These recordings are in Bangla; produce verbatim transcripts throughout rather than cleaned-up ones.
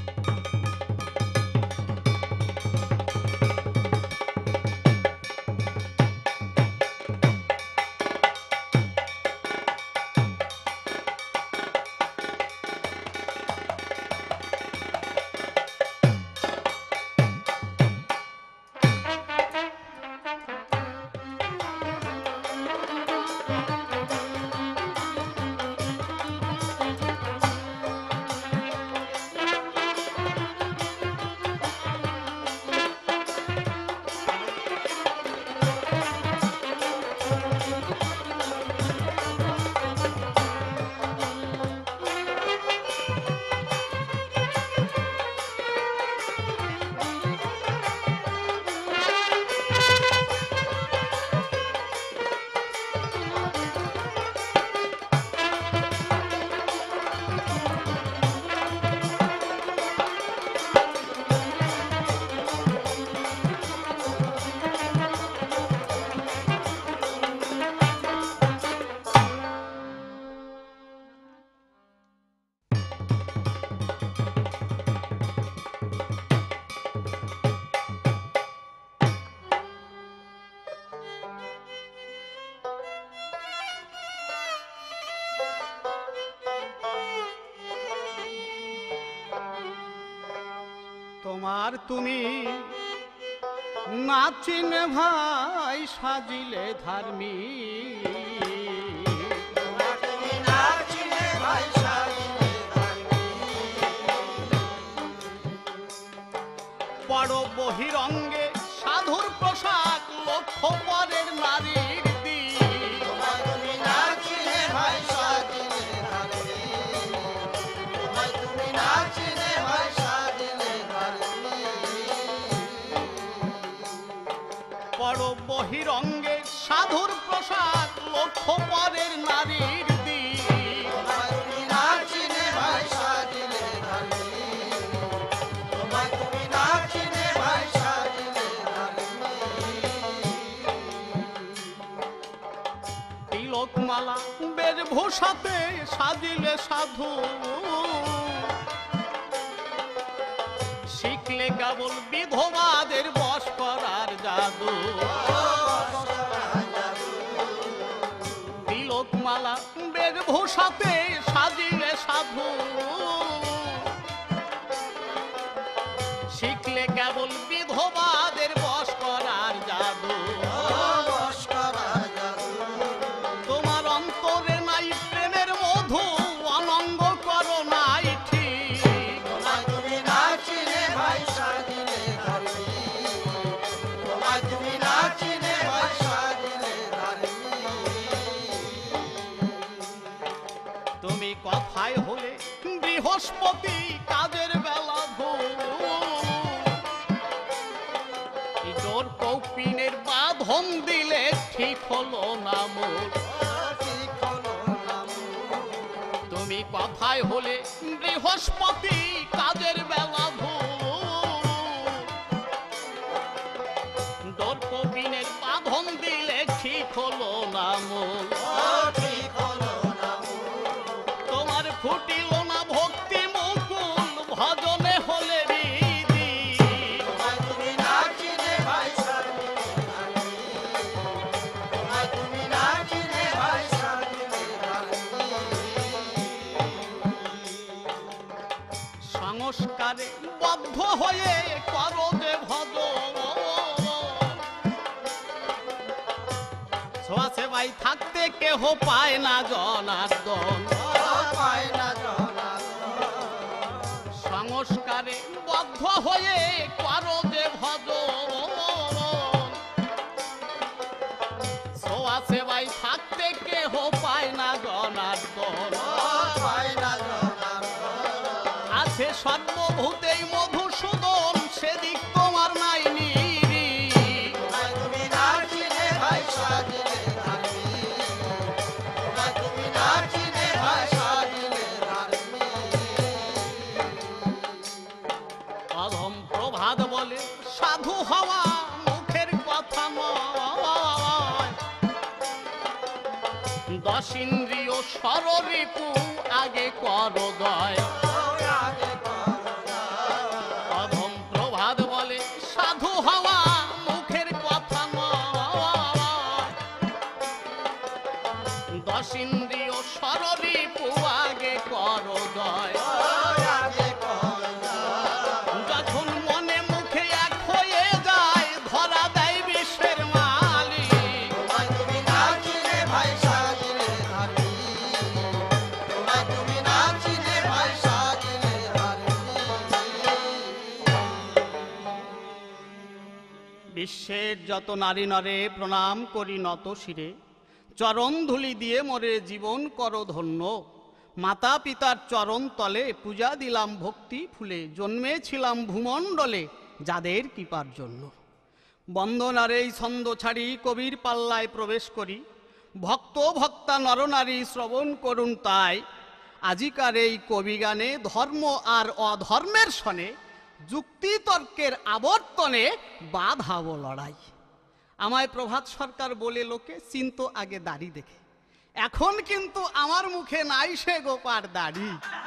তোমার তুমি নাচিনে ভাই সাজিলে ধার্মিক, তোমার তুমি নাচিনে ভাই সাজিলে ধার্মিক। বড় বহিরঙ্গে সাধুর পোশাক লক্ষ্য পরের নারীর দিক। তোমার তুমি নাচিনে ভাই সাজিলে ধার্মিক, তোমার তুমি নাচিনে ভাই সাজিলে বড় বহিরঙ্গে সাধুর পোশাক লক্ষ্য পরের নারীর দিক। তোমার তুমি নাচিনে ভাই সাজিলে ধার্মিক, তোমার তুমি নাচিনে ভাই সাজিলে ধার্মিক। তিলকমালা বেশভূষাতে সাজিলে সাধু, শিখলে কেবল বিধবাদের বশ করার জাদু। তিলকমালা বেশভূষাতে সাজিলে সাধু, শিখলে কেবল বিধবাদের বশ করার জাদু। তোমার অন্তরে নাই প্রেমের মধু, অনঙ্গ করো নাই ঠিক। তোমার তুমি নাচিনে ভাই সাজিলে ধার্মিক, তোমার তুমি নাচিনে ভাই সাজিলে ধার্মিক। তুমি কথায় হলে বৃহস্পতি, কাজের বেলা ভুল। জোর কৌপিনের বাঁধন দিলে ঠিক হলো না মোর। তুমি কথায় হলে বৃহস্পতি, কাজের বেলা ভুল। জোর কৌপিনের বাঁধন দিলে ঠিক হলো না মোর। তোমার ফুটিল না ভক্তি মুকুল, ভজনে হলে রীতি। তোমার তুমি নাচিনে ভাই সাজিলে ধার্মিক, তোমার তুমি নাচিনে ভাই সাজিলে ধার্মিক। সংস্কারে বদ্ধ হয়ে করো যে ভজন, ছোঁয়া সেবাই থাকতে কেহ পায় না জনার্দন। পায় না জনার্দন। সংস্কারে বদ্ধ হয়ে করো যে ভজন, ছোঁয়া সেবাই থাকতে কেহ পায় না জনার্দন। পায় না জনার্দন। আছে সর্বভূতেই মধুসূদন, সেদিক তোমার নাই নিরি। তোমার তুমি নাচিনে ভাই সাজিলে ধার্মিক, তোমার তুমি নাচিনে ভাই সাজিলে ধার্মিক। অধম প্রভাত বলে সাধু হওয়া মুখের কথা নয়, দশ ইন্দ্রিয় ষড়রিপু আগে কর দয়। আগে করো জয়। ও আগে কর জয়। যখন মনে মুখে এক হয়ে যায় ধরা দেয় বিশ্বের মালিক। তোমায় তুমি না চিনে ভাই সাজিলে ধানি, তোমায় তুমি না চিনে ভাই সাজিলে ধানি। বিশ্বের যত নারী নরে প্রণাম করি নত শিরে, চরণ ধুলি দিয়ে মোরে জীবন করো ধন্য। মাতা পিতার চরণ তলে পূজা দিলাম ভক্তি ফুলে, জন্মেছিলাম ভূমণ্ডলে যাদের কৃপার জন্য। বন্দনার এই ছন্দ ছাড়ি কবির পাল্লায় প্রবেশ করি, ভক্ত ভক্তা নরনারী শ্রবণ করুন তাই। আজিকার এই কবিগানে ধর্ম আর অধর্মের সনে, যুক্তিতর্কের আবর্তনে বাধাব লড়াই। আমায় প্রভাত সরকার বলে লোকে চিন্ত আগে দাড়ি দেখে, এখন কিন্তু আমার মুখে নাই সে গোপার দাড়ি।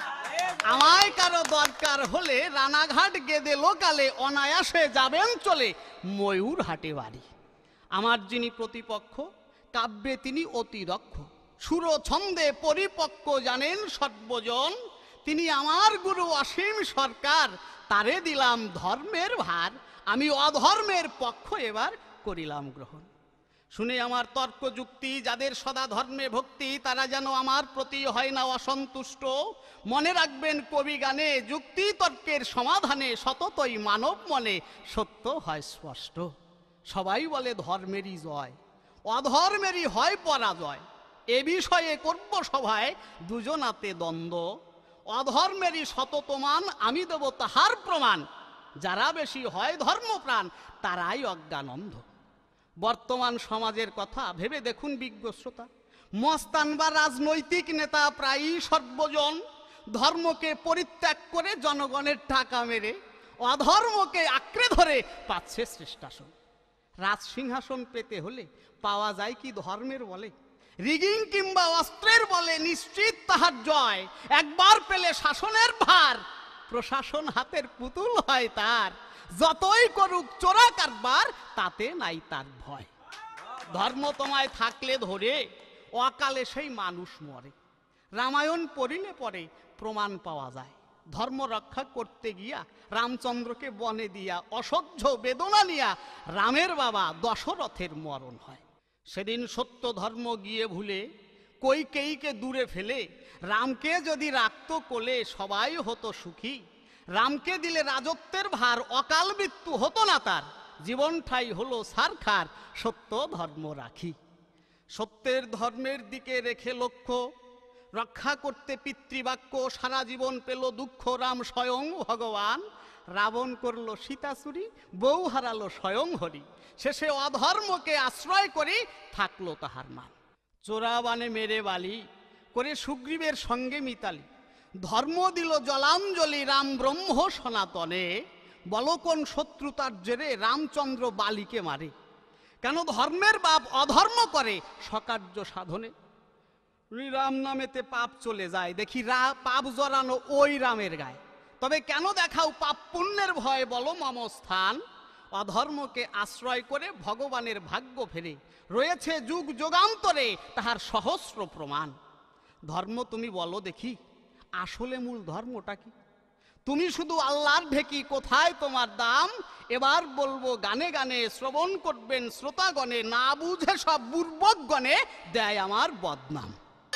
আমায় কারো দরকার হলে রানাঘাট গেদে লোকালে অনায়াসে যাবেন চলে ময়ূর হাটে বাড়ি। আমার যিনি প্রতিপক্ষ কাব্যে তিনি অতি দক্ষ, সুর ছন্দে পরিপক্ক জানেন সর্বজন। তিনি আমার গুরু অসীম সরকার, তারে দিলাম ধর্মের ভার, আমি অধর্মের পক্ষ এবার করিলাম গ্রহণ। শুনে আমার তর্ক যুক্তি যাদের সদা ধর্মে ভক্তি, তারা যেন আমার প্রতি হয় না অসন্তুষ্ট। মনে রাখবেন কবি গানে যুক্তি তর্কের সমাধানে সততই মানব মনে সত্য হয় স্পষ্ট। সবাই বলে ধর্মেরই জয়, অধর্মেরই হয় পরাজয়। এ বিষয়ে করব সভায় দুজনাতে দ্বন্দ্ব, অধর্মেরই সততমান আমি দেব তাহার প্রমাণ। যারা বেশি হয় ধর্মপ্রাণ তারাই অজ্ঞানন্ধ। বর্তমান সমাজের কথা ভেবে দেখুন বিজ্ঞ শ্রোতা, মস্তান বা রাজনৈতিক নেতা প্রায়ই সর্বজন ধর্মকে পরিত্যাগ করে জনগণের টাকা মেরে অধর্মকে আঁকড়ে ধরে পাচ্ছে শ্রেষ্ঠাসন। রাজ সিংহাসন পেতে হলে পাওয়া যায় কি ধর্মের বলে, রিগিং কিংবা অস্ত্রের বলে নিশ্চিত তাহার জয়। একবার পেলে শাসনের ভার প্রশাসন হাতের পুতুল হয় তার, যতই করুক চোরা কারবার তাতে নাই তার ভয়। ধর্ম তোমায় থাকলে ধরে অকালে সেই মানুষ মরে, রামায়ণ পড়িলে পরে প্রমাণ পাওয়া যায়। ধর্ম রক্ষা করতে গিয়া রামচন্দ্রকে বনে দিয়া অসহ্য বেদনা নিয়া রামের বাবা দশরথের মরণ হয়। সেদিন সত্য ধর্ম গিয়ে ভুলে কৈকেয়ীকে দূরে ফেলে রামকে যদি রাখত কোলে সবাই হতো সুখী। রামকে দিলে রাজত্বের ভার অকাল মৃত্যু হতো না তার, জীবনটাই হলো সারখার সত্য ধর্ম রাখি। সত্যের ধর্মের দিকে রেখে লক্ষ্য রক্ষা করতে পিতৃবাক্য সারা জীবন পেল দুঃখ। রাম স্বয়ং ভগবান, রাবণ করলো সীতা চুরি, বউ হারালো স্বয়ং হরি। শেষে অধর্মকে আশ্রয় করে থাকলো তাহার মান। চোরাবানে মেরে বালি করে সুগ্রীবের সঙ্গে মিতালি, ধর্ম দিল জলাঞ্জলি রাম ব্রহ্ম সনাতনে। বলকন শত্রুতার জেরে রামচন্দ্র বালিকে মারে, কেন ধর্মের বাপ অধর্ম করে সকার্য সাধনে। রাম নামেতে পাপ চলে যায় দেখি রা পাপ জড়ানো ওই রামের গায়ে। তবে কেন দেখাও পাপ পুণ্যের ভয় বলো মম স্থান। অধর্মকে আশ্রয় করে ভগবানের ভাগ্য ফেরে, রয়েছে যুগ যুগান্তরে তাহার সহস্র প্রমাণ। ধর্ম তুমি বলো দেখি আসলে মূল ধর্মটা কি? তুমি শুধু আল্লাহর ঢেকি, কোথায় তোমার দাম? এবার বলবো গানে গানে, শ্রবণ করবেন শ্রোতাগণে, না বুঝে সব বুর্বক গণে দেয় আমার বদনাম।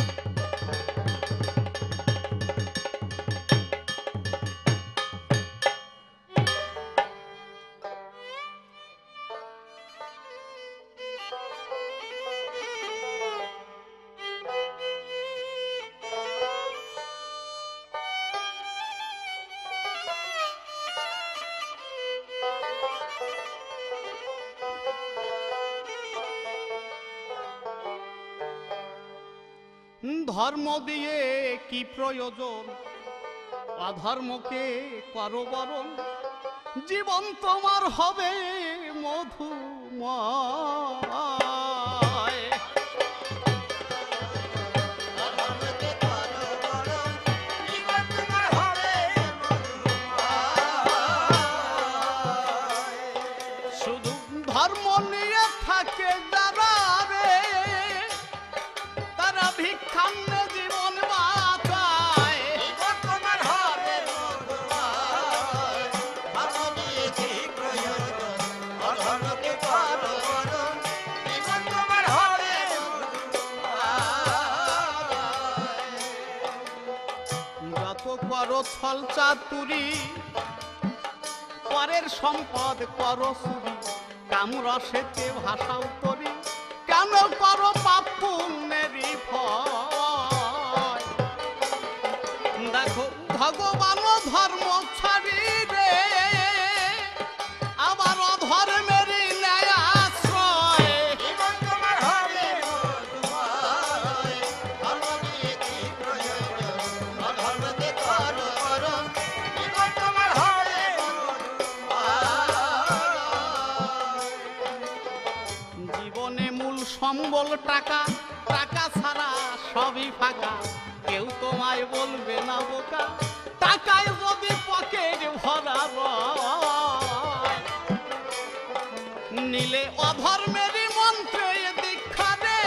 ধর্ম দিয়ে কি প্রয়োজন, অধর্মকে করো বরণ, জীবন তোমার হবে মধুময়। শুধু ধর্ম নিয়ে থাকে যারা রে, তারা ভিক্ষান্নে জীবন বাঁচায়। করো ছল চাতুরি, পরের সম্পদ করো চুরি, কামরসেতে ভাষাও করি, কেন করো পাপ পুণ্যেরই ভয়। দেখো ভগবান ধর্ম ছাড়ি রে, আবার অধর্মেরই ন্যায় আশ্রয়। জীবন তোমার হবে মধুময়, ধর্ম দিয়ে কি প্রয়োজন, অধর্মকে করো বরণ। জীবন তোমার হবে মধুময়। জীবনে মূল সম্বল টাকা, টাকা ছাড়া সবই ফাঁকা, কেউ তোমায় বলবে না বোকা, টাকায় যদি পকেট ভরা রয়। নিলে অধর্মেরই মন্ত্রে দীক্ষা রে,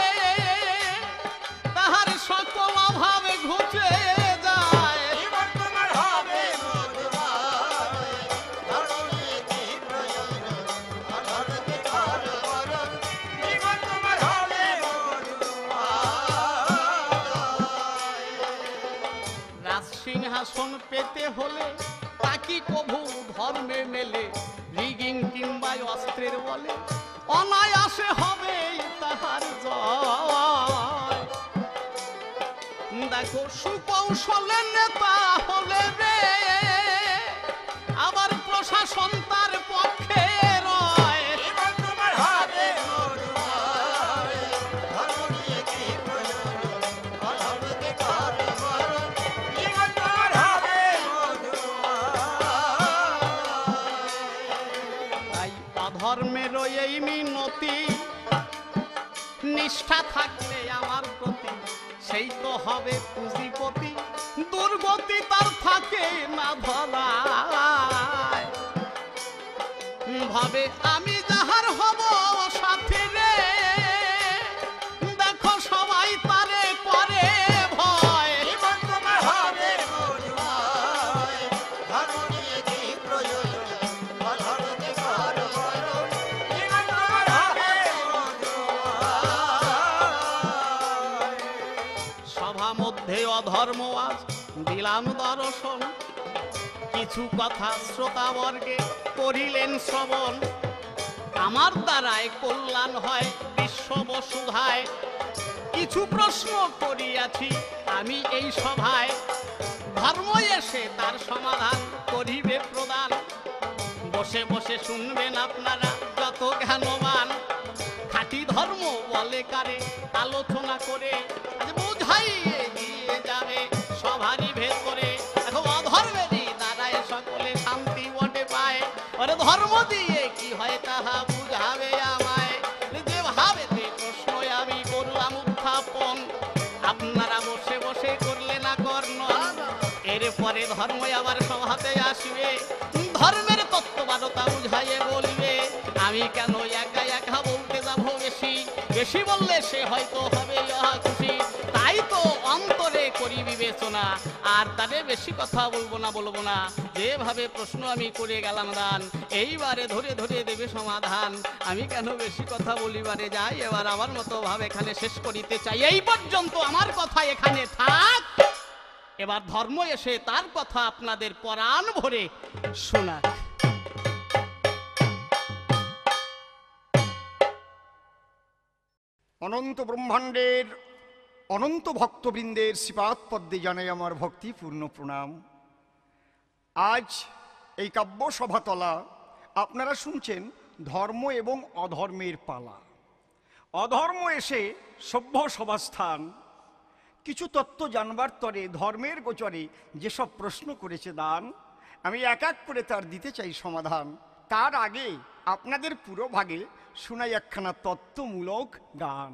তাহার সকল অভাবে ঘুচে যায়। জীবন তোমার হবে মধুময়, ধর্ম দিয়ে কি প্রয়োজন, অধর্মকে করো বরণ। জীবন তোমার হবে মধুময়। রাজ সিংহাসন পেতে হলে তাকি কভু ধর্মে মেলে, রিগিং কিংবা অস্ত্রের বলে অনায়াসে হবে তাহার জয়। দেখো সুকৌশলের নেতা হলে রে, আবার প্রশাসন তার পক্ষে রয়। জীবন তোমার হবে মধুময়, ধর্ম দিয়ে কি প্রয়োজন, অধর্মকে করো বরণ। জীবন তোমার হবে মধুময়। তাই অধর্মের এই মিনতি, নিষ্ঠা থাকলে আমার প্রতি, সেই তো হবে পুঁজিপতি, দুর্গতি তার থাকে না ধরায়। ভাবে আমি যাহার হব সাথী রে, দেখো সবাই তারে করে ভয়। জীবন তোমার হবে মধুময়, ধর্ম দিয়ে কি প্রয়োজন, অধর্মকে করো বরণ। জীবন তোমার হবে মধুময়। সভা মধ্যে অধর্ম আজ দিলাম দর্শন, কিছু কথা শ্রোতাবর্গে করিলেন শ্রবণ। আমার দ্বারায় কল্যাণ হয় বিশ্ব বসুধায়, কিছু প্রশ্ন করিয়াছি আমি এই সভায়, ধর্ম এসে তার সমাধান করিবে প্রদান। বসে বসে শুনবেন আপনারা যত জ্ঞানবান, খাঁটি ধর্ম বলে কারে আলোচনা করে আজ বুঝাইয়ে দিয়ে যাবে সভারই ভেতরে। দেখো অধর্মেরই দ্বারায় সকলে শান্তি বটে পায়, ওরে ধর্ম দিয়ে কি হয় তাহা বুঝাবে আমায়। যে ভাবেতে প্রশ্ন আমি করলাম উত্থাপন, আপনারা বসে বসে করলে না কর্ণ, এরপরে ধর্ম আবার সভাতে আসবে, ধর্মের তত্ত্ববাদতা বুঝাইয়ে বলবে। আমি কেন একা একা বলতে যাবো বেশি, বেশি বললে সে হয়তো হবে ইহা খুশি। তাই তো অন্তরে করি বিবেচনা, আর তাদের বেশি কথা বলবো না বলবো না। যেভাবে প্রশ্ন আমি করে গেলাম দান, এইবারে ধরে ধরে দেবে সমাধান। আমি কেন বেশি কথা বলিবারে যাই, এবার আমার মতো ভাবে এখানে শেষ করিতে চাই। এই পর্যন্ত আমার কথা এখানে থাক, এবার ধর্ম এসে তার কথা আপনাদের পরাণ ভরে শোনাক। অনন্ত ব্রহ্মাণ্ডের অনন্ত ভক্তবৃন্দের শ্রীপাদ পদ্মে জানাই আমার ভক্তিপূর্ণ প্রণাম। আজ এই কাব্য সভাতলা আপনারা শুনছেন ধর্ম এবং অধর্মের পালা। অধর্ম এসে সভ্য সভাস্থান, কিছু তত্ত্ব জানবার তরে ধর্মের গোচরে যেসব প্রশ্ন করেছে দান, আমি এক এক করে তার দিতে চাই সমাধান। তার আগে আপনাদের পুরো ভাগে শোনাই একখানা তত্ত্বমূলক গান।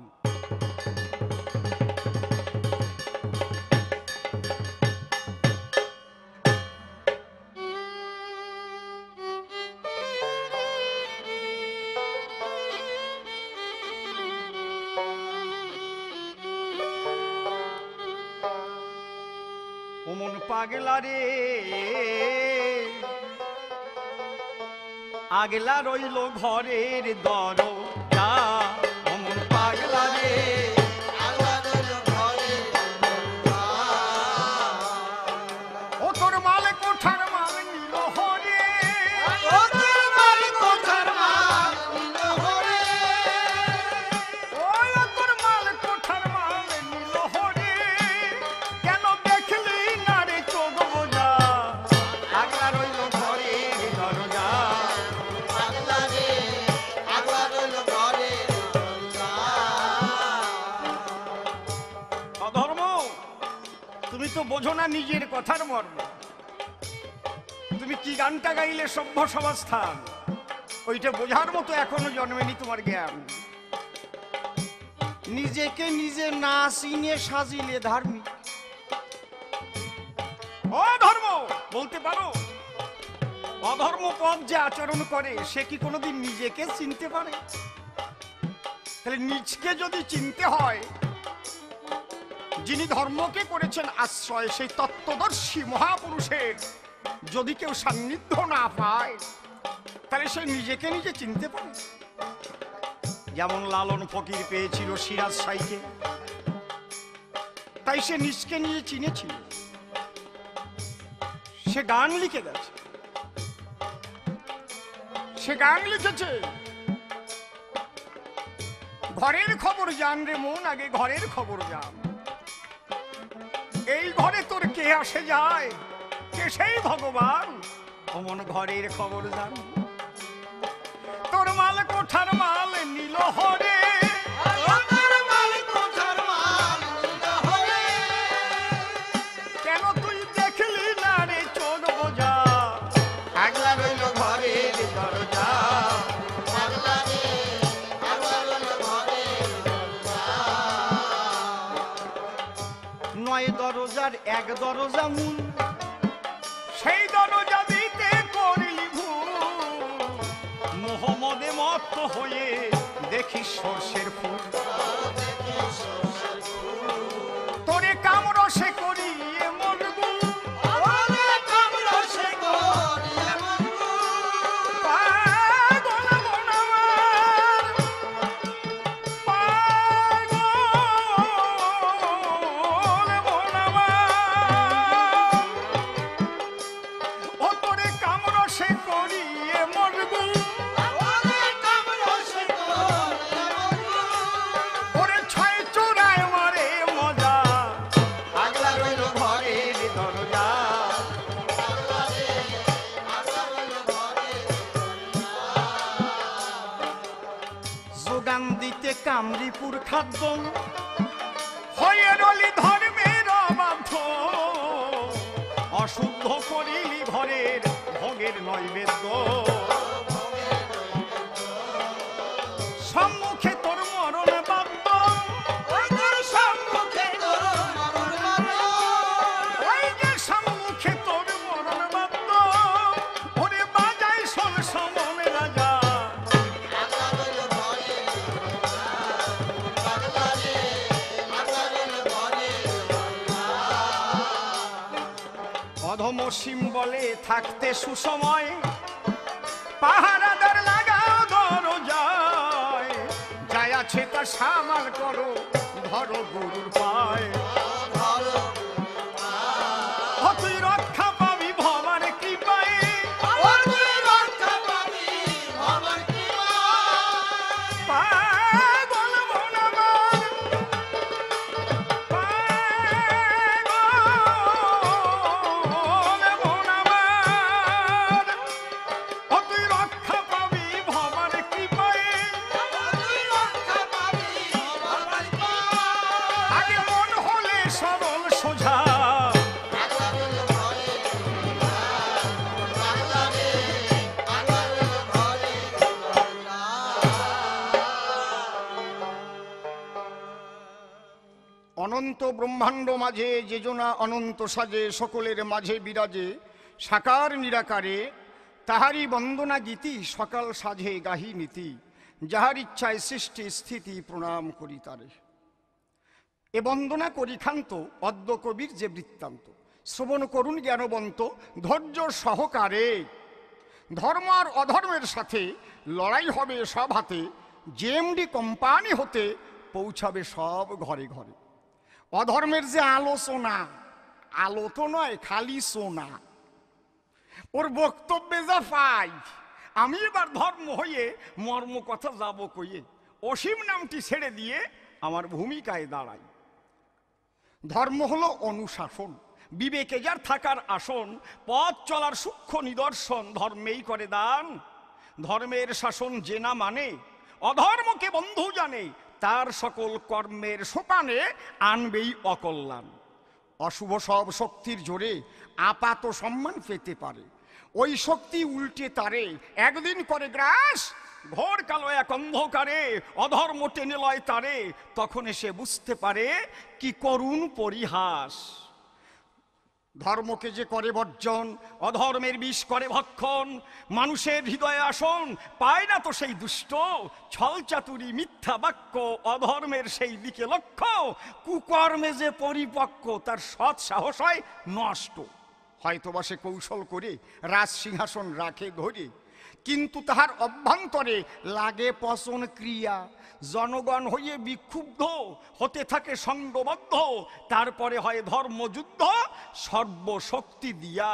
ওমন পাগলা রে আগলা রইল ঘরের দরজা, ওমন পাগলা রে আগলা রইল ঘরের দরজা। ও তোর বোঝো না নিজের কথার মর্ম। তুমি কি গানটা গাইলে সভ্য সমাজস্থান, ওইটা বোঝার মতো এখনো জন্মেনি তোমার জ্ঞান। নিজেকে নিজে না চিনে সাজিলে ধার্মিক। অধর্ম বলতে পারো? অধর্ম পথ যে আচরণ করে সে কি কোনোদিন নিজেকে চিনতে পারে? তাহলে নিজকে যদি চিনতে হয়, যিনি ধর্মকে করেছেন আশ্রয়, সেই তত্ত্বদর্শী মহাপুরুষের যদি কেউ সান্নিধ্য না পায়, তাহলে সে নিজেকে নিজে চিনতে পারে। যেমন লালন ফকির পেয়েছিল সিরাজ সাইকে, তাই সে নিজকে নিজে চিনেছিল। সে গান লিখে গেছে, সে গান লিখেছে, ঘরের খবর জান রে মন, আগে ঘরের খবর জান। এই ঘরে তোর কে আসে যায়, কে সেই ভগবান, অমন ঘরের খবর জান। তোর মাল কোঠার মাল নীল হরে, কেন তুই দেখলি না রে চোখ বোঝা, আগলা রইল ঘরের দরজা, আগলা রে, আগলা রইল ঘরের দরজা। নয় দরজার এক দরজা মূল, সেই দরজা দিতে করিলি ভুল। মোহাম্মদে মত্ত হয়ে দেখি সর্ষের ফুল, তোরে কামরসে করি এমন গুণ, পাগল মন আমার, পাগল মন আমার, ও তোরে কামরসে করি এমন গুণ, ওরে ছয় চোরায় মারে মজা, আগলা রইল ঘরের দরজা। যোগান দিতে কামরিপুর খাদ্য, হয়ে রলি ধর্মের অবাধ্য, অশুদ্ধ করিলি ঘরের ভোগের নৈবেদ্য। সম্মুখে তোর মরণ বাদ্য, ওই যে সম্মুখে তোর মরণ বাদ্য, ওরে বাজাই শোন সমন রাজা। অধম সিম বলে থাকতে সুসময়, পাহারাদার লাগাও দরজায়, যাই আছে তা সামাল করো, ধরো গুরুর পায়। ও তুই রক্ষা পাবি ভবার কৃপায়, পাগল মন আমার, পাগল মন আমার, ও তুই রক্ষা পাবি ভবার কৃপায়। আগে মন হলে সরল সোজা, অনন্ত ব্রহ্মাণ্ড মাঝে যেজনা অনন্ত সাজে, সকলের মাঝে বিরাজে সাকার নিরাকারে, তাহারি বন্দনা গীতি সকাল সাজে গাহি নীতি, যাহার ইচ্ছায় সৃষ্টি স্থিতি প্রণাম করি তারে। এ বন্দনা করি ক্ষান্ত অদ্য কবির যে বৃত্তান্ত, শ্রবণ করুন জ্ঞানবন্ত ধৈর্য সহকারে। ধর্ম আর অধর্মের সাথে লড়াই হবে সব হাতে, জেএমডি কোম্পানি হতে পৌঁছাবে সব ঘরে ঘরে। অধর্মের যে আলোচনা, আলো তো নয় খালি সোনা, ওর বক্তব্যে যা পাই, আমি এবার ধর্ম হয়ে মর্ম কথা যাব কইয়ে, অসীম নামটি ছেড়ে দিয়ে আমার ভূমিকায় দাঁড়াই। ধর্ম হলো অনুশাসন, বিবেকে যার থাকার আসন, পথ চলার সূক্ষ্ম নিদর্শন, ধর্মেই করে দান। ধর্মের শাসন যে না মানে, অধর্মকে বন্ধু জানে, তার সকল কর্মের সোপানে আনবেই অকল্যাণ। অশুভ সব শক্তির জোরে আপাত সম্মান পেতে পারে। ওই শক্তি উল্টে তারে একদিন করে গ্রাস, ঘোর কালো এক অন্ধকারে অধর্ম টেনে লয় তারে। তখন এসে বুঝতে পারে কি করুণ পরিহাস। ধর্মকে যে করে বর্জন, অধর্মের বিষ করে ভক্ষণ, মানুষের হৃদয়ে আসন পায় না তো সেই দুষ্ট। ছল চাতুরি মিথ্যা বাক্য অধর্মের সেই দিকে লক্ষ্য, কুকর্মে যে পরিপক্ক তার সৎ সাহস হয় নষ্ট। হয়তোবা সে কৌশল করে রাজ সিংহাসন রাখে ধরে, কিন্তু তাহার অভ্যন্তরে লাগে পচন ক্রিয়া। জনগণ হইয়ে বিক্ষুব্ধ হতে থাকে সংঘবদ্ধ, তারপরে হয় ধর্মযুদ্ধ সর্বশক্তি দিয়া।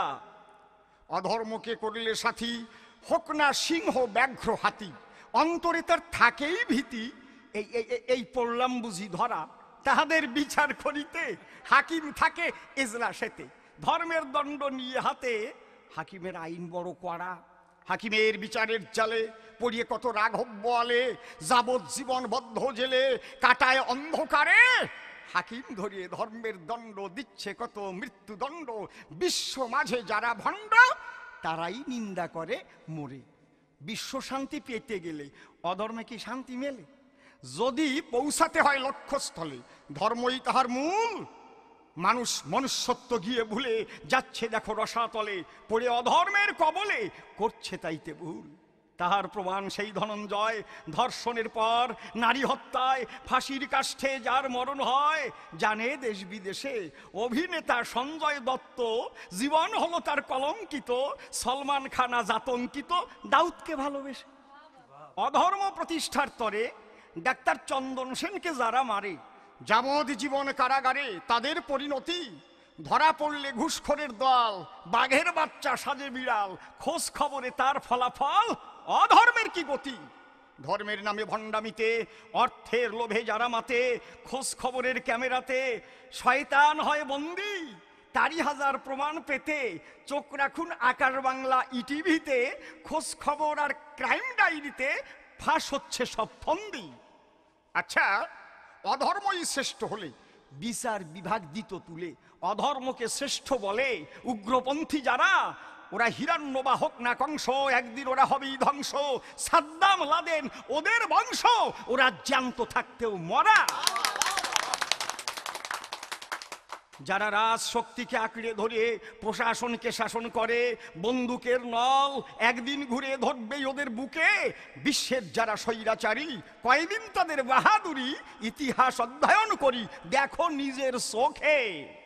অধর্মকে করিলে সাথী হোক না সিংহ ব্যাঘ্র হাতি, অন্তরে তার থাকেই ভীতি। এই এই- এই পড়লাম বুঝি ধরা, তাহাদের বিচার করিতে হাকিম থাকে এজলাসেতে। ধর্মের দণ্ড নিয়ে হাতে হাকিমের আইন বড় কড়া। হাকিমের বিচারের জালে পড়িয়ে কত রাঘব বলে, যাবৎ জীবন বদ্ধ জেলে কাটায় অন্ধকারে। হাকিম ধরিয়ে ধর্মের দণ্ড দিচ্ছে কত মৃত্যুদণ্ড। বিশ্ব মাঝে যারা ভণ্ড তারাই নিন্দা করে মরে। বিশ্ব শান্তি পেতে গেলে অধর্মে কি শান্তি মেলে? যদি পৌঁছাতে হয় লক্ষ্যস্থলে ধর্মই তাহার মূল। মানুষ মনুষ্যত্ব গিয়ে ভুলে যাচ্ছে দেখো রসাতলে, পড়ে অধর্মের কবলে করছে তাইতে ভুল। তাহার প্রমাণ সেই ধনঞ্জয়, ধর্ষণের পর নারী হত্যায় ফাঁসির কাষ্ঠে যার মরণ হয়। জানে দেশ বিদেশে অভিনেতা সঞ্জয় দত্ত জীবন হলো তার কলঙ্কিত। সলমান খান আজ আতঙ্কিত দাউদকে ভালোবেসে। অধর্ম প্রতিষ্ঠার তরে ডাক্তার চন্দন সেনকে যারা মারে, যাবৎ জীবন কারাগারে তাদের পরিণতি। ধরা পড়লে ঘুষখোরের দল, বাঘের বাচ্চা সাজে বিড়াল, খোঁজ খবরে তার ফলাফল অধর্মের কি গতি। ধর্মের নামে ভণ্ডামিতে অর্থের লোভে যারা মাতে, খোঁজ খবরের ক্যামেরাতে শয়তান হয় বন্দী। তারই হাজার প্রমাণ পেতে চোখ রাখুন আকার বাংলা ইটিভিতে। খোঁজ খবর আর ক্রাইম ডায়েরিতে ফাঁস হচ্ছে সব ফন্দি। আচ্ছা, অধর্মই শ্রেষ্ঠ হলে বিচার বিভাগ দিত তুলে। অধর্মকে শ্রেষ্ঠ বলে উগ্রপন্থী যারা, ওরা হিরণ্যবা হোক না কংস, একদিন ওরা হবেই ধ্বংস। সাদ্দাম লাদেন ওদের বংশ, ওরা জ্যান্ত থাকতেও মরা। যারা রাজ শক্তিকে আঁকড়ে ধরে প্রশাসনকে শাসন করে, বন্দুকের নল একদিন ঘুরে ধরবেই ওদের বুকে। বিশ্বের যারা স্বৈরাচারী কয়দিন তাদের বাহাদুরি ইতিহাস অধ্যয়ন করি দেখো নিজের চোখে।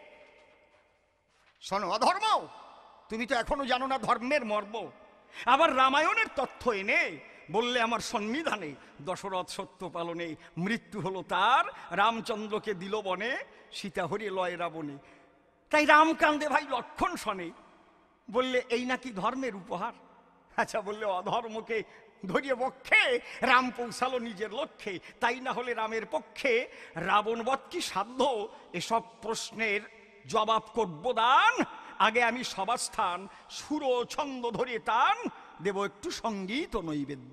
শোনো অধর্ম, তুমি তো এখনো জানো না ধর্মের মর্ম। আবার রামায়ণের তথ্য এনে বললে আমার সংবিধানে দশরথ সত্য পালনে মৃত্যু হলো তার, রামচন্দ্রকে দিল বনে, সীতা হরি লয় রাবণে। তাই রাম কান্দে ভাই লক্ষণ শনে, বললে এই নাকি ধর্মের উপহার। আচ্ছা, বললে অধর্মকে ধরিয়ে বক্ষে রাম পৌঁছালো নিজের লক্ষ্যে। তাই না হলে রামের পক্ষে রাবণবধ কি সাধ্য? এসব প্রশ্নের জবাব করব দান। আগে আমি সবাস্থান সুর ছন্দ ধরে টান দেব একটু সঙ্গীত ও নৈবেদ্য।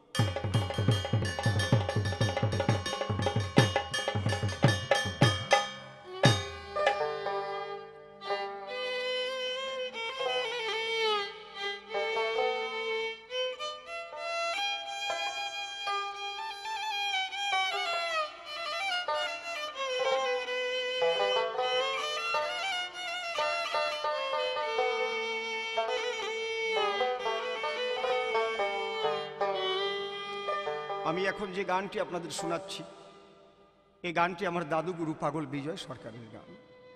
আমি এখন যে গানটি আপনাদের শোনাচ্ছি, এই গানটি আমার দাদুগুরু পাগল বিজয় সরকারের গান।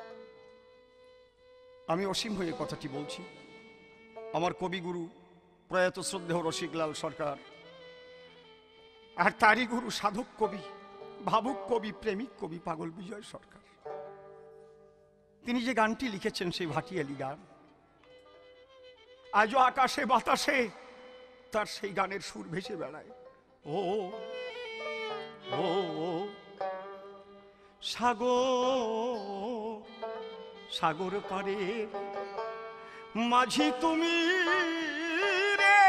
আমি অসীম হয়ে কথাটি বলছি। আমার কবিগুরু প্রয়াত শ্রদ্ধেয় রসিকলাল সরকার, আর তারই গুরু সাধক কবি, ভাবুক কবি, প্রেমিক কবি পাগল বিজয় সরকার। তিনি যে গানটি লিখেছেন সেই ভাটিয়ালি গান, আজও আকাশে বাতাসে তার সেই গানের সুর ভেসে বেড়ায়। ও ও সাগর, সাগর পারে মাঝি তুমি রে,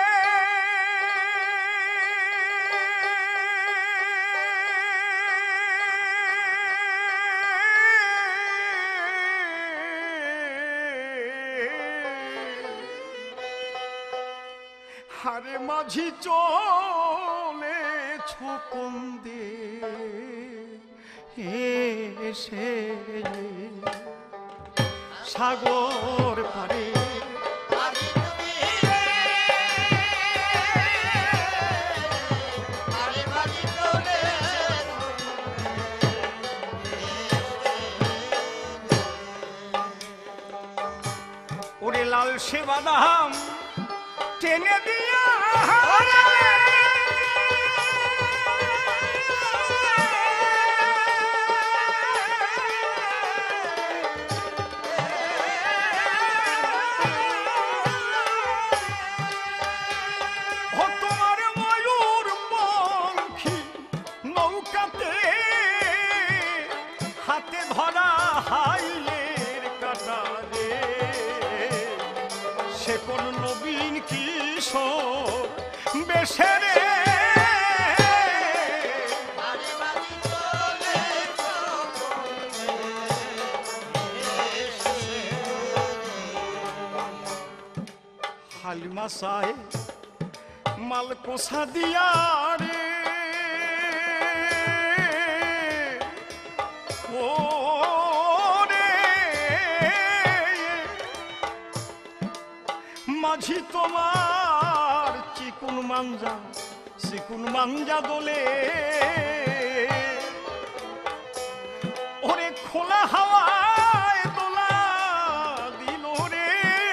হারে মাঝি চলেছ কোন এসে সাগর পারে ওরে লাল সে বাদাম টেনে দিয়া তোমার ময়ূর পঙ্খী নৌকাতে হাতে ধরা হাইলের কাটারে সে কোন নবীন কিশোর বেশে রে হালিমাশায় মাল কোষা দিয়া রে ও রে মাঝি তোমার চিকুন মাঞ্জা চিকুন মাঞ্জা দোলে ওরে খোলা হাওয়ায় দোলা দিল রে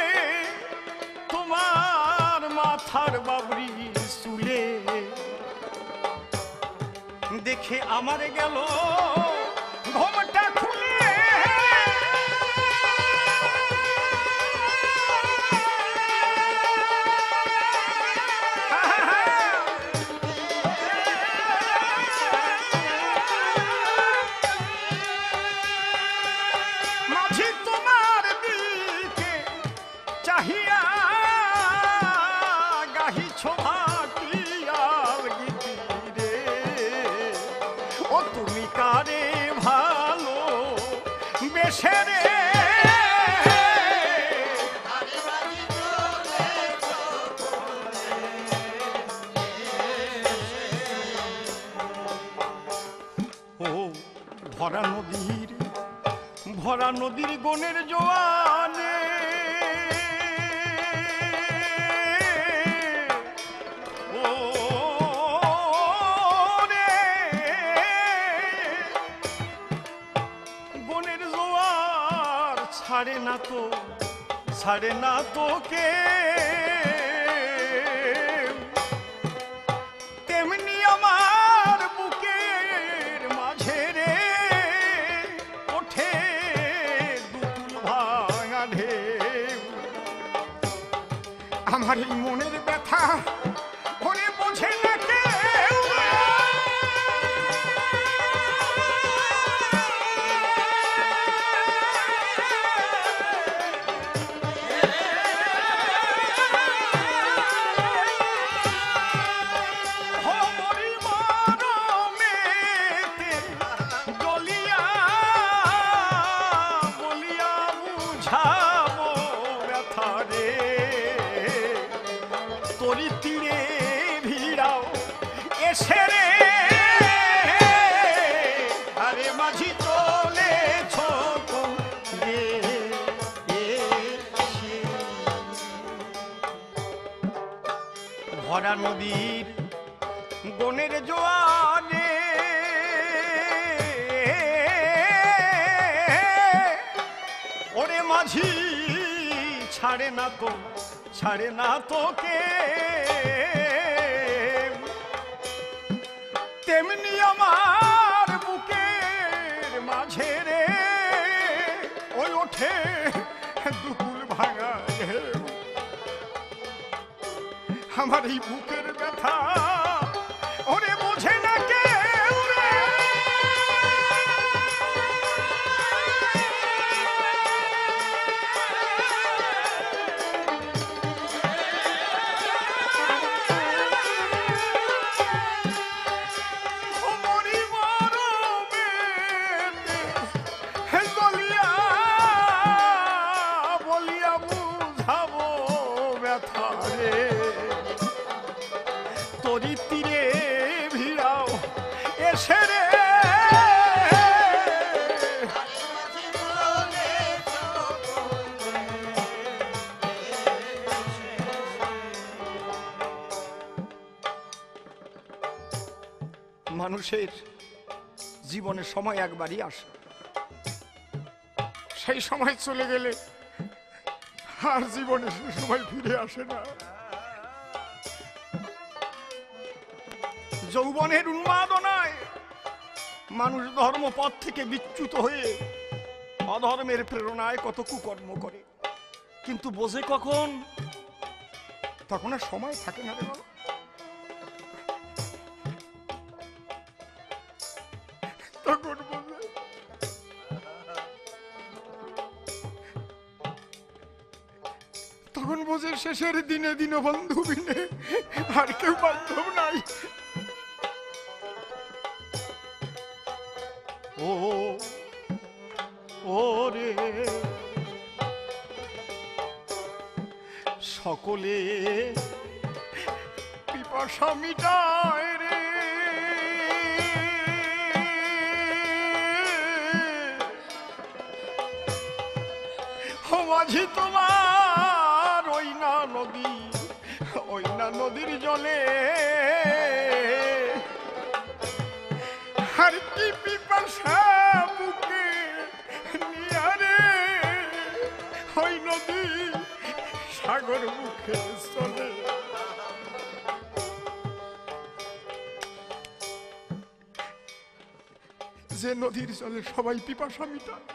তোমার মাথার বাবরি চুলে দেখে আমার গেল ঘোমটা খুলে মাঝি তোমার দিকে চাহিয়া গাহি ছোভাটিয়াল গীতি রে ও তুমি কারে ভালো বেশে রে ও ভরা নদীর ভরা নদীর গনের জোয়ানে ও রে গনের জোয়ার ছাড়ে না তো ছাড়ে না তোকে তেমনি আমার বুকের মাঝে রে ওঠে দুকুল ভাঙা ঢেউ আমার এই মনের ব্যথা ওরে বোঝে না কেউ হরি মরমেতে গলিয়া বলিয়া বুঝাবো ব্যথা রে তোরি তীরে ভিড়াও এসে রে আরে মাঝি চলেছ রে এসে। ভরা নদীর বনের জোয়ারে ওরে মাঝি ছাড়ে না তো ছাড়ে না তোকে তেমনি আমার বুকের মাঝে রে ওই ওঠে দুকুল ভাঙা ঢেউ আমার এই বুকের ব্যথা ওরে বোঝে না কেউ রে মরি মরমেতে বলিয়া বলিয়া বুঝাবো ব্যথা রে নদীর তীরে ভিড়াও এসে রে। মানুষের জীবনে সময় একবারই আসে, সেই সময় চলে গেলে আর জীবনে সে সময় ফিরে আসে না। যৌবনের উন্মাদনায় মানুষ ধর্মপথ থেকে বিচ্যুত হয়ে অধর্মের প্রেরণায় কত কুকর্ম করে, কিন্তু বোঝে কখন? তখন আর সময় থাকে না রে বাবা। তখন বোঝে তখন বোঝে শেষের দিনে দীনবন্ধু বিনে আর কেউ বান্ধব নাই। ও ও রে সকলে পিপাসা মিটায় রে, ও মাঝি তোমার ওই না নদী, ওই না নদীর জলে আর কি পিপাসা বুকে নিয়া রে, ওই নদী সাগর মুখে চলে। যে নদীর জলে সবাই পিপাসা মিটায়,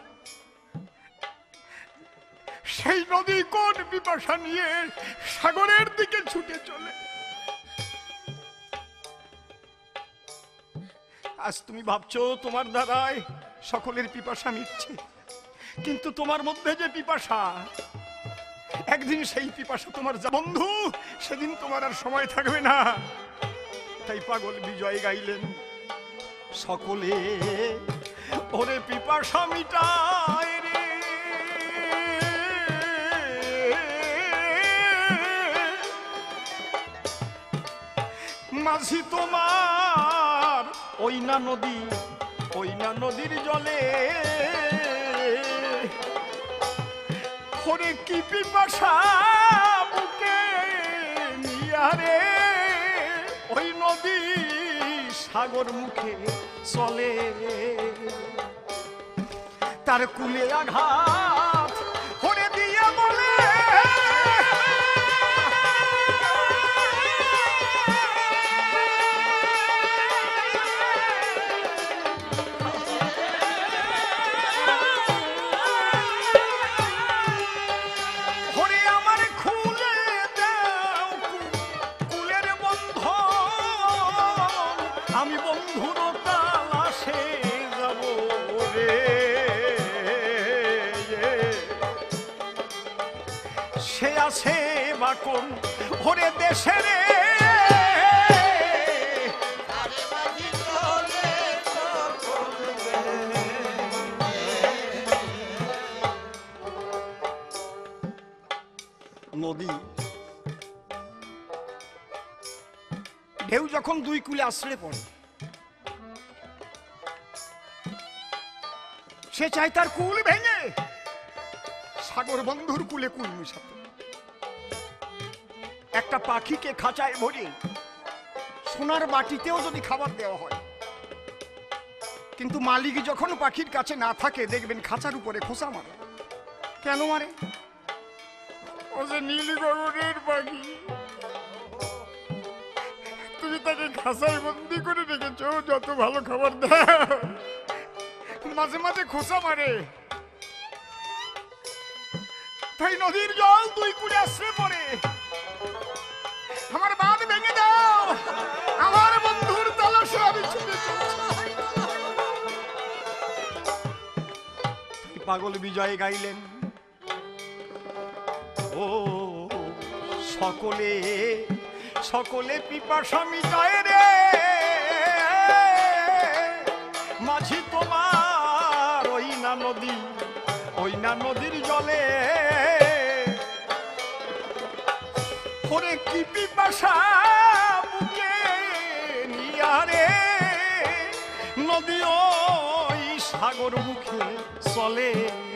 সেই নদী কোন পিপাসা নিয়ে সাগরের দিকে ছুটে চলে। আজ তুমি ভাবছো তোমার দ্বারায় সকলের পিপাসা মিটছে, কিন্তু তোমার মধ্যে যে পিপাসা, একদিন সেই পিপাসা তোমার যা বন্ধু, সেদিন তোমার আর সময় থাকবে না। তাই পাগল বিজয় গাইলেন, সকলে ওরে পিপাসা মিটায় রে, মাঝি তোমার ওই না নদী, ওই না নদীর জলে ওরে কি পিপাসা বুকে নিয়া রে, ওই নদী সাগর মুখে চলে। তার কুলে আঘাত করে দিয়ে বলে, আমি বন্ধুর তালাশে যাব রে, সে আছে বা কোন ওরে দেশে রে, নদী ঢেউ যখন দুই কূলে আশ্রয় পড়ে, সে চায় তার কুল ভেঙে সাগর বন্ধুর কুলে কুল মিশাতে। একটা পাখিকে খাঁচায় ভরে সোনার বাটিতেও যদি খাবার দেওয়া হয়, কিন্তু মালিক যখন পাখির কাছে না থাকে, দেখবেন খাঁচার উপরে খোঁচা মারে। কেন মারে? ও যে নীল গগনের পাখি, তুমি তাকে খাঁচায় বন্দি করে রেখেছো, যত ভালো খাবার দাও মাঝে মাঝে খোঁচা মারে। তাই নদীর জল দুই কূলে আশ্রয় পড়ে, আমার বাঁধ ভেঙে দাও, আমার বন্ধুর তালাশে আমি ছুটে চলছি। পাগল বিজয় গাইলেন, ও সকলে সকলে পিপাসা মিটায় রে, মাঝি তোমার ওই না নদী, ওই না নদীর জলে ওরে কি পিপাসা বুকে ধারে নদী ওই সাগর মুখে চলে,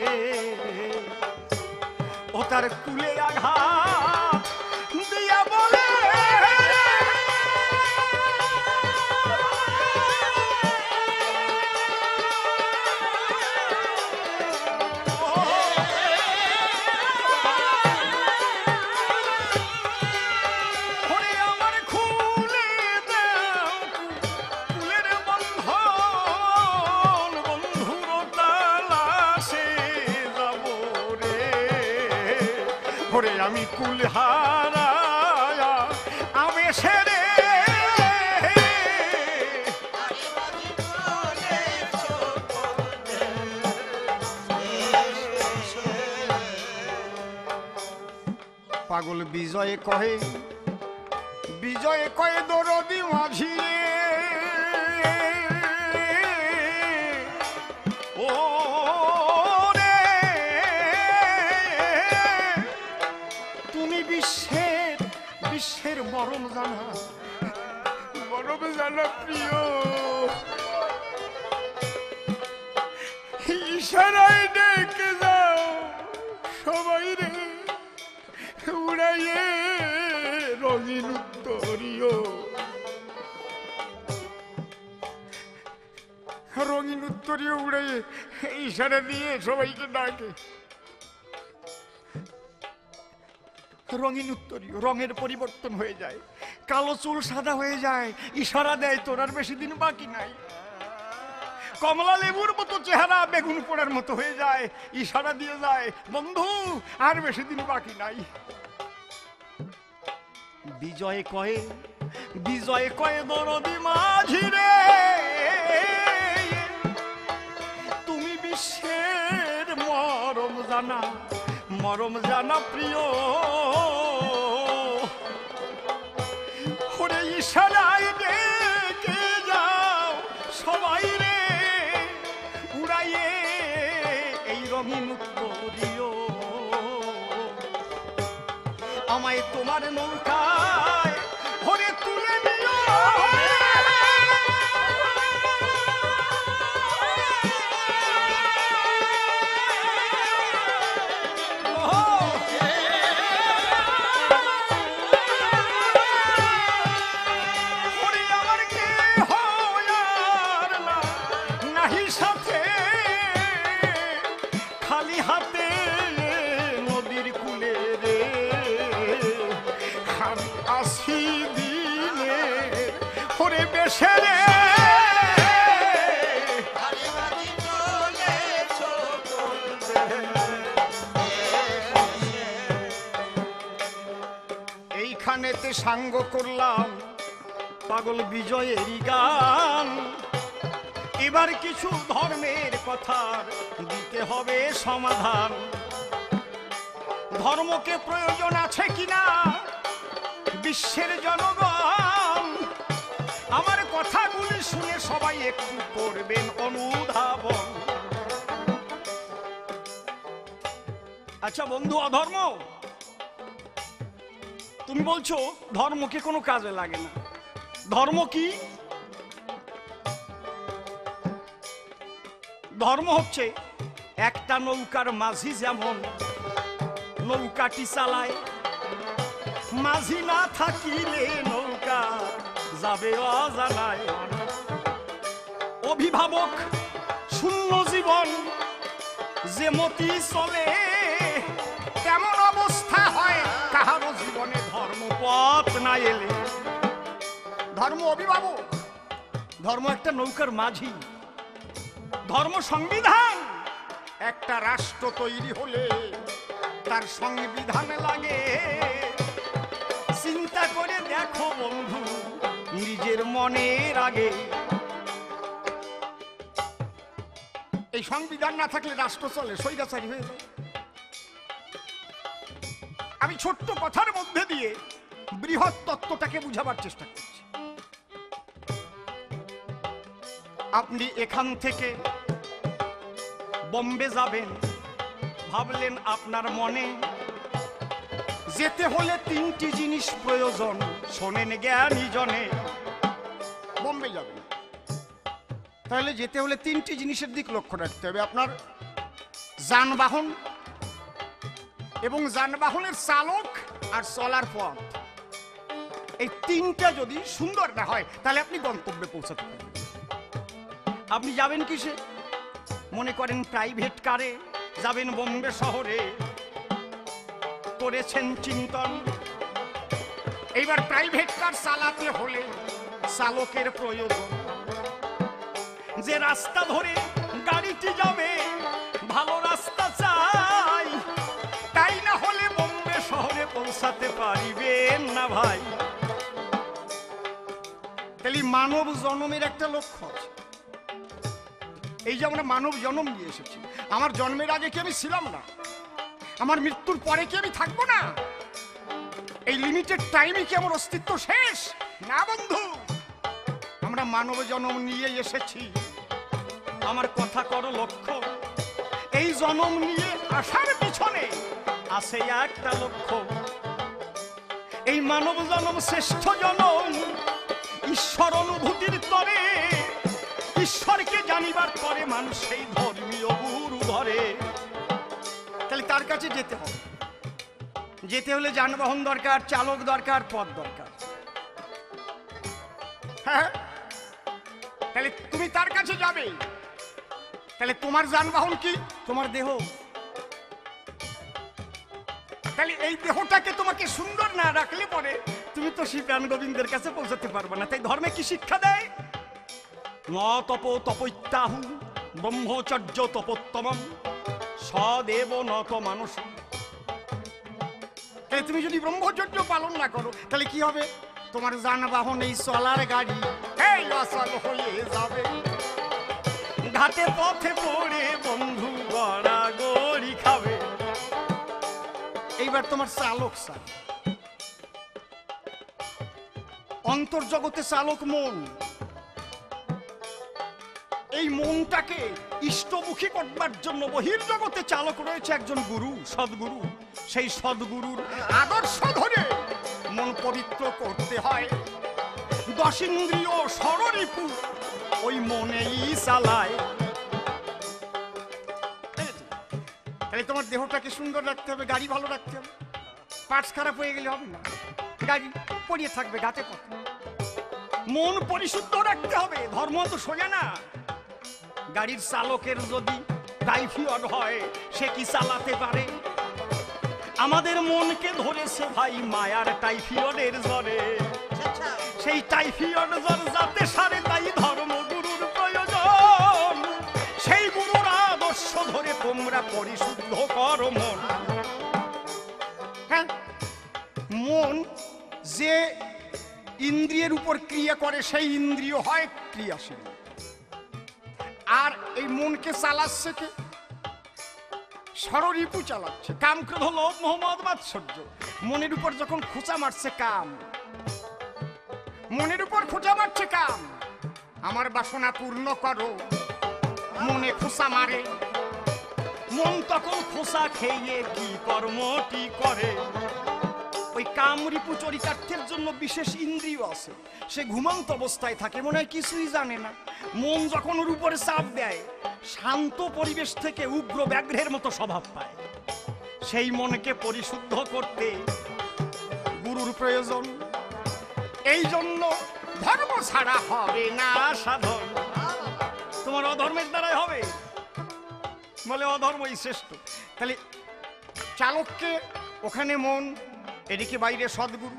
ও তার কুলে আঘাত দিয়া বলে আমি কুল হারায়া আবেশে রে পাগল বিজয় কহে, বিজয় কয়ে দরদি মাঝি ও বিশ্বের মরম জানা, মরম জানা প্রিয়, ইশারায় ডেকে যাও সবাই রে উড়াইয়ে রঙিন উত্তরীয়, রঙিন উত্তরীয় উড়াইয়ে ইশারা দিয়ে সবাইকে ডাকে। রঙিন উত্তরীয় রঙের পরিবর্তন হয়ে যায়, কালো চুল সাদা হয়ে যায়, ইশারা দেয় তোর আর বেশি দিন বাকি নাই। কমলা লেবুর মতো চেহারা বেগুন পোড়ার মতো হয়ে যায়, ইশারা দিয়ে যায় বন্ধু আর বেশি দিন বাকি নাই। বিজয় কয়ে, বিজয় কয়ে দরদি মাঝি রে তুমি বিশ্বের মরম জানা, মরম জানা প্রিয়, ওরে ইশারায় ডেকে যাও সবাই রে উড়াইয়ে এই রঙিন উত্তরীয়, আমায় তোমার নৌকায় ভরে তুলে নিও। এইখানেতে সাঙ্গ করলাম পাগল বিজয়েরই গান, এবার কিছু ধর্মের কথা দিতে হবে সমাধান। ধর্মকে প্রয়োজন আছে কিনা বিশ্বের জনগণ, আমার কথাগুলি শুনে সবাই একটু করবেন অনুধাবন। আচ্ছা বন্ধু অধর্ম, তুমি বলছো ধর্মকে কোনো কাজে লাগে না, ধর্ম কি? ধর্ম হচ্ছে একটা নৌকার মাঝি যেমন নৌকাটি চালায়, মাঝি না থাকিলে নৌকা যাবে অজানায়। অভিভাবক শূন্য জীবন যে মতি চলে, তেমন অবস্থা হয় কাহারও জীবনে ধর্মপথ না এলে। ধর্ম অভিভাবক, ধর্ম একটা নৌকার মাঝি, ধর্ম সংবিধান। একটা রাষ্ট্র তৈরি হলে তার সংবিধানে লাগে, চিন্তা করে দেখো বন্ধু নিজের মনের আগে। এই সংবিধান না থাকলে রাষ্ট্র চলে স্বৈরাচারী হয়ে যায়। আমি ছোট্ট কথার মধ্যে দিয়ে বৃহৎ তত্ত্বটাকে বুঝাবার চেষ্টা করছি। আপনি এখান থেকে বম্বে যাবেন, ভাবলেন আপনার মনে যেতে হলে তিনটি জিনিস প্রয়োজন, শোনেন জ্ঞানী জনে। বোম্বে যাবেন, তাহলে যেতে হলে তিনটি জিনিসের দিক লক্ষ্য রাখতে হবে। আপনার যানবাহন এবং যানবাহনের চালক আর চলার পথ, এই তিনটা যদি সুন্দর না হয় তাহলে আপনি গন্তব্যে পৌঁছাতে পারবেন। আপনি যাবেন কিসে? মনে করেন প্রাইভেট কারে যাবেন বোম্বে শহরে, করেছেন চিন্তন। এইবার প্রাইভেট কার চালাতে হলে চালকের প্রয়োজন। যে রাস্তা ধরে গাড়িটি যাবে ভালো রাস্তা চাই, তাই না হলে বোম্বে শহরে পৌঁছাতে পারিবেন না ভাই। তাহলে মানব জন্মের একটা লক্ষ্য আছে। এই যে আমরা মানব জন্ম নিয়ে এসেছি, আমার জন্মের আগে কি আমি ছিলাম না? আমার মৃত্যুর পরে কি আমি থাকবো না? এই লিমিটেড টাইমে কি আমার অস্তিত্ব শেষ? না বন্ধু, আমরা মানব জন্ম নিয়ে এসেছি। আমার কথা করো লক্ষ্য, এই জন্ম নিয়ে আসার পিছনে আছে একটা লক্ষ্য। এই মানব জন্ম শ্রেষ্ঠ জন্ম, ঈশ্বর অনুভূতির তরে, ঈশ্বরকে জানিবার পরে মানুষ সেই ধর্মীয় গুরু ধরে। তাহলে তার কাছে যেতে হবে। যেতে হলে যানবাহন দরকার, চালক দরকার, পথ দরকার। হ্যাঁ, তাহলে তুমি তার কাছে যাবে। তাহলে তোমার যানবাহন কি? তোমার দেহ। তাহলে এই দেহটাকে তোমাকে সুন্দর না রাখলে পরে তুমি তো শ্রী প্রাণ গোবিন্দের কাছে পৌঁছাতে পারবে না। তাই ধর্মে কি শিক্ষা দেয়? ন তপ তপৈত্যাহু ব্রহ্মচর্য তপোত্তমম সদেব নত মানুষ। তাহলে তুমি যদি ব্রহ্মচর্য পালন না করো তাহলে কি হবে? তোমার যানবাহন এই চলার গাড়ি এই অচল হয়ে যাবে। ঘাটে পথে পড়ে বন্ধু গড়াগড়ি খাবে। এইবার তোমার চালক চাই। অন্তর্জগতে চালক মন। এই মনটাকে ইষ্টমুখী করবার জন্য বহির্জগতে চালক রয়েছে একজন গুরু, সদ্গুরু। সেই সদ্গুরুর আদর্শ ধরে মন পবিত্র করতে হয়। দশ ইন্দ্রিয় ষড়রিপু ওই মনেই চালায়। তাহলে তোমার দেহটাকে সুন্দর রাখতে হবে, গাড়ি ভালো রাখতে হবে। পার্টস খারাপ হয়ে গেলে হবে না, গাড়ি পড়িয়ে থাকবে ঘাটে পথে। মন পরিশুদ্ধ রাখতে হবে। ধর্ম তো সোজা না। গাড়ির চালকের যদি টাইফয়েড হয় সে কি চালাতে পারে? আমাদের মনকে ধরেছে ভাই মায়ার টাইফয়েডের জ্বরে। সেই টাইফয়েড জ্বর যাতে সারে তাই ধর্মগুরুর প্রয়োজন। সেই গুরুর আদর্শ ধরে তোমরা পরিশুদ্ধ করো মন। হ্যাঁ, মন যে ইন্দ্রিয়ের উপর ক্রিয়া করে সেই ইন্দ্রিয় হয় ক্রিয়াশীল। আর এই মনকে চালাচ্ছে কে? ষড়রিপু চালাচ্ছে। কাম, ক্রোধ, লোভ, মোহ, মদ, মাৎসর্য। মনের উপর যখন খোঁচা মারছে কাম, মনের উপর খোঁচা মারছে কাম। আমার বাসনা পূর্ণ করো, মনে খোঁচা মারে। মন তখন খোঁচা খেয়ে কি কর্মটি করে? ওই কামরিপু চরিতার্থের জন্য বিশেষ ইন্দ্রিয় আছে। সে ঘুমন্ত অবস্থায় থাকে, মনে হয় কিছুই জানে না। মন যখন ওর উপরে চাপ দেয়, শান্ত পরিবেশ থেকে উগ্র ব্যাঘ্রের মতো স্বভাব পায়। সেই মনকে পরিশুদ্ধ করতে গুরুর প্রয়োজন। এই জন্য ধর্ম ছাড়া হবে না সাধন। তোমার অধর্মের দ্বারাই হবে, বলে অধর্মই শ্রেষ্ঠ। তাহলে চালককে ওখানে মন, এদিকে বাইরে সদ্গুরু।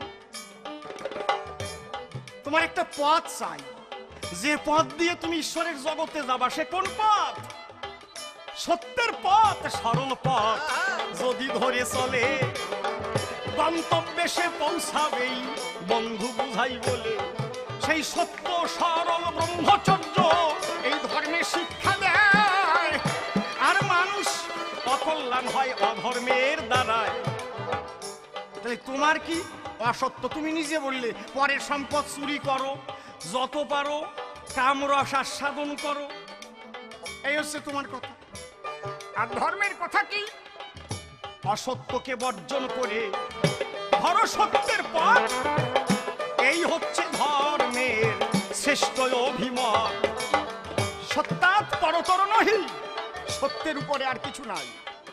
তোমার একটা পথ চাই, যে পথ দিয়ে তুমি ঈশ্বরের জগতে যাবা। সে কোন পথ? সত্যের পথ, সরল পথ যদি ধরে চলে গন্তব্যে সে পৌঁছাবেই বন্ধু বুঝাই বলে। সেই সত্য সরল ব্রহ্মচর্য এই ধর্মে শিক্ষা দেয়। আর মানুষ অকল্যাণ হয় অধর্মের দ্বারায়। তাহলে তোমার কি অসত্য? তুমি নিজে বললে পরের সম্পদ চুরি করো, যত পারো কামরস আস্বাদন করো। এই হচ্ছে তোমার কথা। আর ধর্মের কথা কি? অসত্যকে বর্জন করে ধরো সত্যের পথ। এই হচ্ছে ধর্মের শ্রেষ্ঠ অভিমত। সত্যাৎ পরতর নহি, সত্যের উপরে আর কিছু নাই।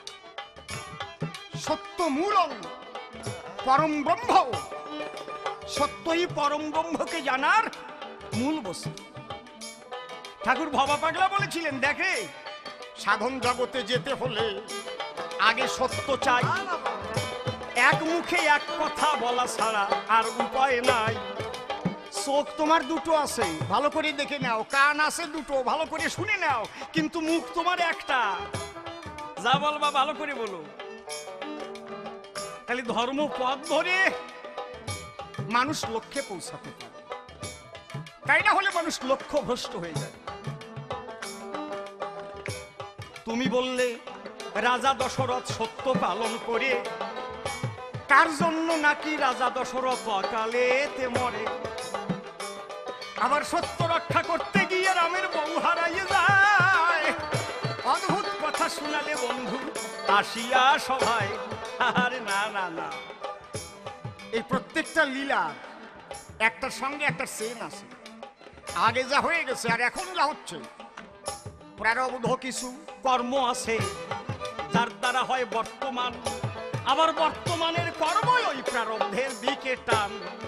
সত্য মূলং পরম ব্রহ্ম, সত্যই পরম ব্রহ্মকে জানার মূল বস্তু। ঠাকুর ভবা পাগলা বলেছিলেন, দেখে সাধন জগতে যেতে হলে আগে সত্য চাই, এক মুখে এক কথা বলা ছাড়া আর উপায় নাই। চোখ তোমার দুটো আছে, ভালো করে দেখে নাও, কান আছে দুটো, ভালো করে শুনে নাও, কিন্তু মুখ তোমার একটা, যা বলবা ভালো করে বলো। তাহলে ধর্ম পথ ধরে মানুষ লক্ষ্যে পৌঁছাতে পারে, তাই না হলে মানুষ লক্ষ্য ভ্রষ্ট হয়ে যায়। তুমি বললে রাজা দশরথ সত্য পালন করে, কার জন্য নাকি রাজা দশরথ অকালেতে মরে। আবার সত্য রক্ষা করতে গিয়ে রামের বউ হারাইয়ে যায়। অদ্ভুত কথা শোনালে বন্ধু আসিয়া সভায়। আরে না না না, এই প্রত্যেকটা লীলা একটার সঙ্গে একটা সেন আছে। আগে যা হয়ে গেছে আর এখন যা হচ্ছে, প্রারব্ধ কিছু কর্ম আছে যার দ্বারা হয় বর্তমান, আবার বর্তমানের কর্মই ওই প্রারব্ধের দিকে টান।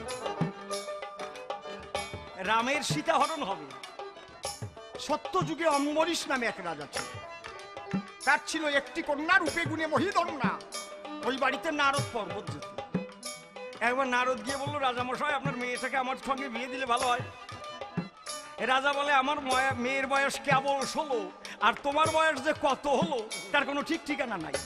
রামের সীতাহরণ হবে। সত্য যুগে অম্বরীশ নামে এক রাজা ছিল, তার ছিল একটি কন্যা রূপে গুণে মহিধন্যা। ওই বাড়িতে নারদ পর্বত যেত। একবার নারদ গিয়ে বললো, রাজামশাই আপনার মেয়েটাকে আমার সঙ্গে বিয়ে দিলে ভালো হয়। রাজা বলে, আমার মেয়ের বয়স কেবল ষোলো, আর তোমার বয়স যে কত হলো তার কোনো ঠিক ঠিকানা নাই।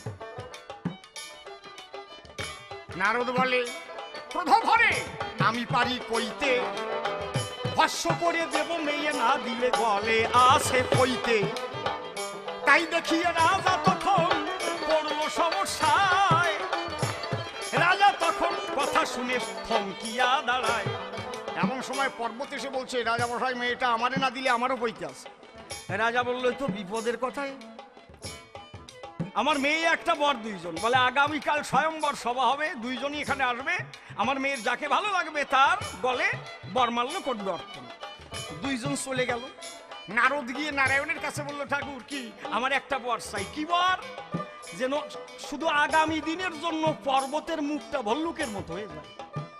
নারদ বলে, প্রভরে আমি পারি কইতে, ভস্য করে দেব মেয়ে না দিলে গলে আছে কইতে। তাই দেখিয়ে রাজা তখন পড়লো সমস্যায়। রাজা তখন কথা শুনে থমকিয়া দাঁড়ায়। এমন সময় পর্বত এসে বলছে, রাজা মশাই মেয়েটা আমারে না দিলে আমারও বইতে আছে। রাজা বললো, তো বিপদের কথাই, আমার মেয়ে একটা বর দুইজন। বলে, আগামীকাল স্বয়ংবর সভা হবে, দুইজনই এখানে আসবে, আমার মেয়ের যাকে ভালো লাগবে তার গলে বরমাল্য করবে অর্পণ। দুইজন চলে গেল। নারদ গিয়ে নারায়ণের কাছে বললো, ঠাকুর কি আমার একটা বর চাই। কি বর? যেন শুধু আগামী দিনের জন্য পর্বতের মুখটা ভল্লুকের মতো হয়ে যায়।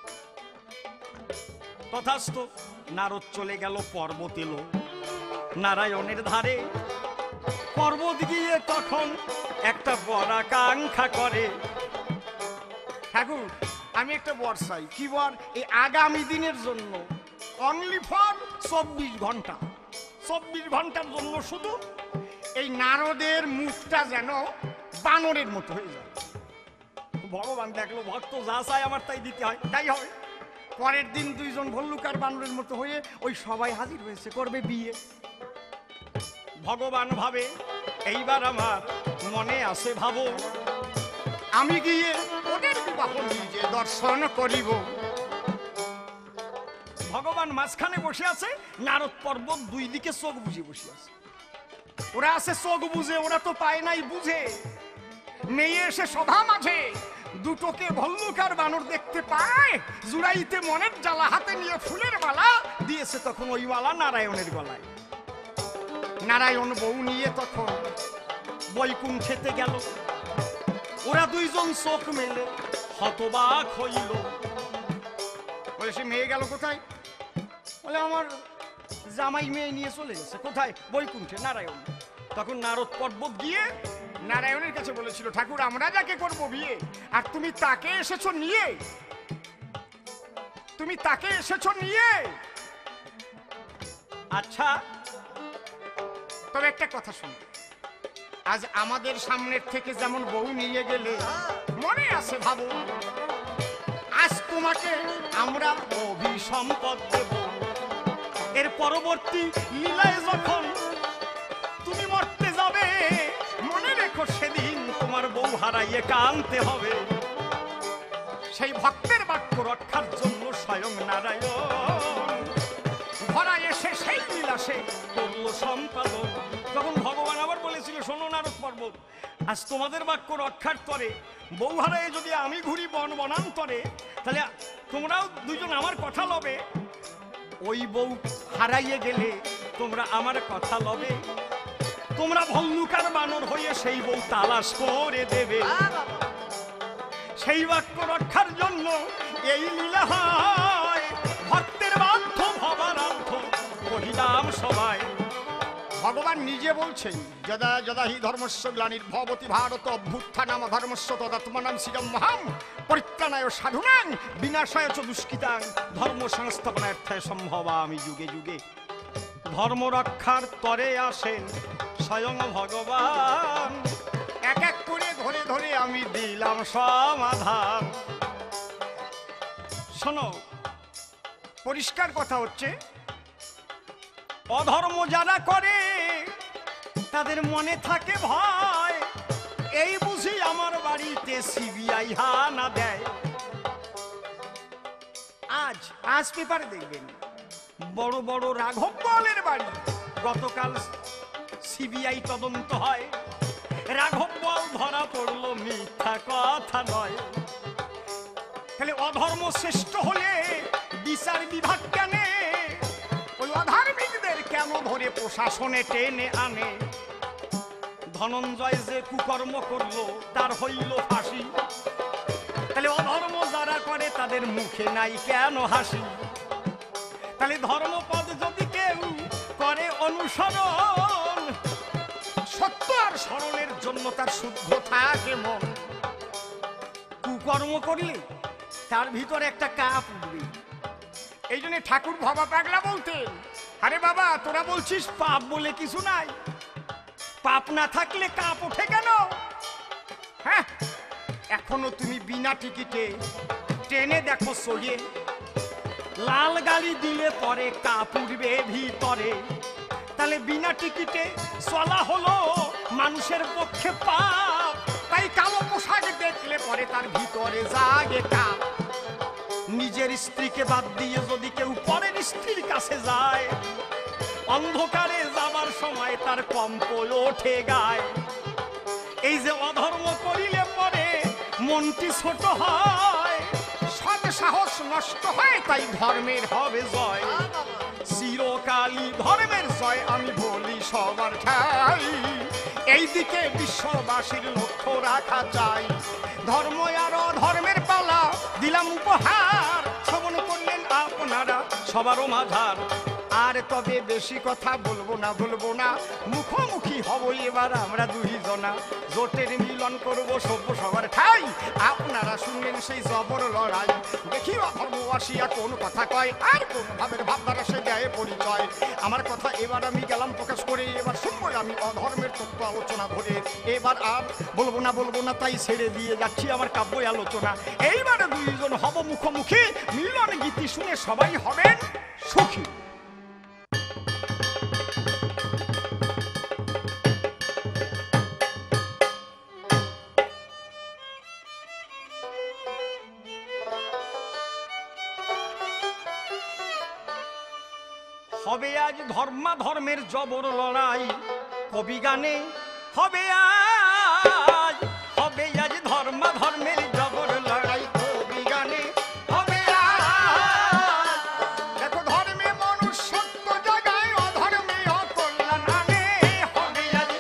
তথাস্থ। নারদ চলে গেল, পর্বত এলো নারায়ণের ধারে। পর্বত গিয়ে তখন একটা বর আকাঙ্ক্ষা করে, ঠাকুর আমি একটা বর চাই। কি বর? এই আগামী দিনের জন্য, অনলি ফর চব্বিশ ঘন্টা, চব্বিশ ঘন্টার জন্য শুধু এই নারদের মুখটা যেন বানরের মতো হয়ে যায়। ভগবান দেখলো ভক্ত যা চায় আমার তাই দিতে হয়, তাই হবে। পরের দিন দুইজন ভল্লুকার বানরের মতো হয়ে ওই সবাই হাজির হয়েছে, করবে বিয়ে। ভগবান ভাবে, এইবার আমার মনে আছে ভাবো, আমি গিয়ে ওদের বিবাহ নিজে দর্শন করিব। ভগবান মাঝখানে বসে আছে, নারদ পর্বত দুই দিকে চোখ বুঝে বসে আছে। ওরা আছে চোখ বুঝে, ওরা তো পায় নাই বুঝে। মেয়ে এসে সভা মাঝে দুটোকে ভল্লুকার বানর দেখতে পায়, জুড়াইতে মনের জ্বালা, হাতে নিয়ে ফুলের মালা দিয়েছে তখন ওই মালা নারায়ণের গলায়। নারায়ণ বউ নিয়ে তখন বৈকুণ্ঠেতে গেল। ওরা দুইজন চোখ মেলে হতবাক হইল। বলে, সে মেয়ে গেল কোথায়? বলে, আমার জামাই মেয়ে নিয়ে চলে গেছে। কোথায়? বৈকুণ্ঠে, নারায়ণ। তখন নারদ পর্বত গিয়ে নারায়ণের কাছে বলেছিল, ঠাকুর আমরা যাকে করবো বিয়ে, আর তুমি তাকে এসেছো নিয়ে, তুমি তাকে এসেছো নিয়ে। আচ্ছা, তবে একটা কথা শুনো, আজ আমাদের সামনের থেকে যেমন বউ নিয়ে গেলে, মনে আছে ভাবো, আজ তোমাকে আমরা অভিসম্পদ দেব। এর পরবর্তী লীলায় যখন তুমি মরতে যাবে, মনে রেখো সেদিন তোমার বউ হারাইয়ে কানতে হবে। সেই ভক্তের বাক্য রক্ষার জন্য স্বয়ং নারায়ণ ধরা এসে সেই লীলাসে করল সম্পাদন। তখন ভগবান আবার বলেছিল, শোনো নারদ পর্বত, আজ তোমাদের বাক্য রক্ষার তরে বউ হারাইয়ে যদি আমি ঘুরি বন বনান্তরে, তাহলে তোমরাও দুজন আমার কথা লবে। ওই বউ হারাইয়ে গেলে তোমরা আমার কথা লবে, তোমরা ভল্লুকার বানর হয়ে সেই বউ তালাশ করে দেবে। সেই বাক্য রক্ষার জন্য এই লীলা হয়, ভক্তের বাধ্য ভবারাধ্য কহিলাম সবাই। ভগবান নিজে বলছেন, যদা যদা হি ধর্মস্য গ্লানির্ভবতি ভারত অভ্যুত্থানাম ধর্মস্য তদাত্মনাম শ্রীরাম মহাম পরিত্রাণায় সাধুনাং বিনাশায় চ দুষ্কৃতাং ধর্ম সংস্থাপনার্থায় সম্ভবামি যুগে যুগে। ধর্ম রক্ষার তরে আসেন স্বয়ং ভগবান, এক এক করে ধরে ধরে আমি দিলাম সমাধান। শোনো, পরিষ্কার কথা হচ্ছে, অধর্ম যারা করে তাদের মনে থাকে ভয়, এই বুঝি আমার বাড়িতে সিবিআই হানা দেয়। আজ আজ পেপারে দেখবেন বড় বড় রাঘব বলের বাড়ি গতকাল সিবিআই তদন্ত হয়, রাঘব বল ধরা পড়লো মিথ্যা কথা নয়। তাহলে অধর্ম শ্রেষ্ঠ হলে বিচার বিভাগ কেন ওই অধার্মিকদের কেন ধরে প্রশাসনে টেনে আনে? ধনঞ্জয় যে কুকর্ম করলো তার হইল ফাঁসি, তাহলে অধর্ম যারা করে তাদের মুখে নাই কেন হাসি? তাহলে ধর্মপদ যদি কেউ করে অনুসরণ, সত্য আর স্মরণের জন্য তার শুদ্ধ থাকে মন। কুকর্ম করলে তার ভিতরে একটা কাপ উঠবে। এই জন্য ঠাকুর ভবা পাগলা বলতেন, আরে বাবা তোরা বলছিস পাপ বলে কিছু নাই, পাপ না থাকলে কাপ ওঠে কেন? হ্যাঁ, এখনো তুমি বিনা টিকিটে ট্রেনে দেখো চলে, লাল গাড়ি দিলে পরে কাপ উঠবে ভিতরে। তাহলে বিনা টিকিটে চলা হলো মানুষের পক্ষে পাপ, তাই কালো পোশাক দেখলে পরে তার ভিতরে জাগে কাপ। নিজের স্ত্রীকে বাদ দিয়ে যদি কেউ পরের স্ত্রীর কাছে যায়, অন্ধকারে যাবার সময় তার কম্প ওঠে গায়। এই যে অধর্ম করিলে পরে মনটি ছোট হয়, সৎ সাহস নষ্ট হয়, তাই ধর্মের হবে জয়। চিরকালই ধর্মের জয় আমি বলি সবার ঠাই, এইদিকে বিশ্ববাসীর লক্ষ্য রাখা চাই। ধর্ম আর অধর্মের পালা দিলাম উপহার, শ্রবণ করলেন আপনারা সবারও মাঝার। আর তবে বেশি কথা বলবো না বলবো না, মুখোমুখি হব এবার আমরা দুইজনা, জোটের মিলন করবো সভ্য সবার ঠাই। আপনারা শুনলেন সেই জবর লড়াই, দেখি অধর্ম আসিয়া কোন কথা কয়, আর কোন ভাবের ভাবধারা সে দেয় পরিচয়। আমার কথা এবার আমি গেলাম প্রকাশ করে, এবার শুনবো আমি অধর্মের তত্ত্ব আলোচনা ধরে। এবার আর বলবো না বলবো না, তাই ছেড়ে দিয়ে যাচ্ছি আমার কাব্য আলোচনা। এইবারে দুইজন হব মুখোমুখি, মিলন গীতি শুনে সবাই হবেন সুখী। হবে আজ ধর্মা ধর্মের জবর লড়াই, কবি গানে হবে আজ, হবে আজ ধর্মা ধর্মের জবর লড়াই, কবি গানে হবে আজ। দেখো ধর্মে মানুষ সত্য জাগায়, অধর্মে অকল্যাণ আনে, হবে আজ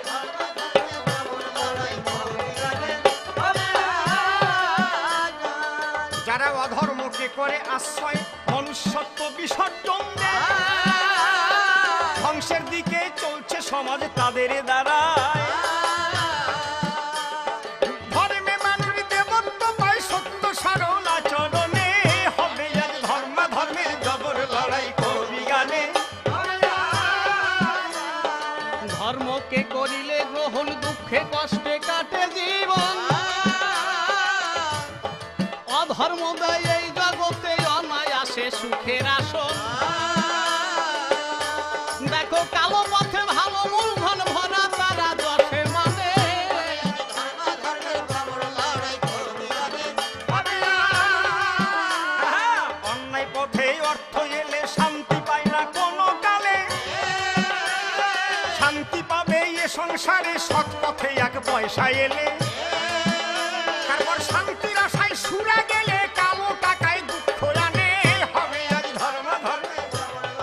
যারা অধর্মকে করে আশ্রয়, মনুষ্যত্ব বিসর্জন দেয়, ধ্বংসের দিকে চলছে সমাজ তাদের দ্বারায়। ধর্মে মানুষ দেবত্ব পায় সত্য সরল আচরণে, হবে আজ ধর্মা ধর্মের জবর লড়াই, কবি গানে। ধর্মকে করিলে গ্রহণ, দুঃখে কষ্টে কাটে জীবন, অধর্ম দেয় এই জগতে অনায়াসে সুখের আসন। দেখো কালো পথে ভালো মূলধন ভরা, তারা দশে মানে অন্যায় পথে অর্থ এলে শান্তি পায় না কোনো কালে, শান্তি পাবে এ সংসারে সৎ পথে এক পয়সা এলে। তারপর শান্তির আশায় সুরা গেলে কালো টাকায় দুঃখ আনে, হবে আজ ধর্ম ধর্মে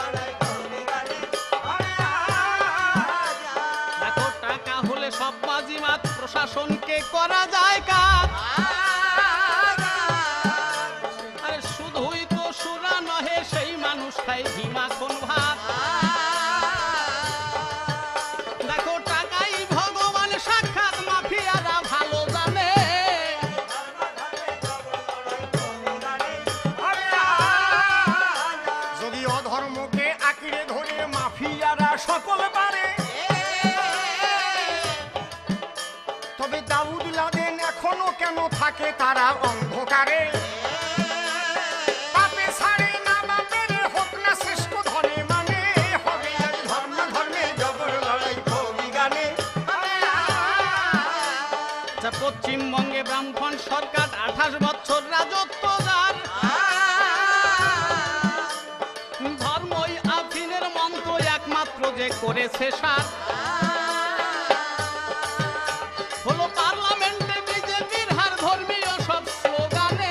সকল পারে। তবে দাউদ লাদেন এখনো কেন থাকে তারা অন্ধকারে? পাপে ছাড়ে না বাপের হোক না শ্রেষ্ঠ ধনে মানে, হবে আজ ধর্ম ধর্মে জবর লড়াই কবি গানে। আচ্ছা, পশ্চিমবঙ্গে ব্রাহ্মণ সরকার আঠাশ বছর রাজত্ব যার, ধর্মই আফিনের মন্ত্র একমাত্র যে করেছে সার। হলো পার্লামেন্টে বিজেপির হার ধর্মীয় সব স্লোগানে।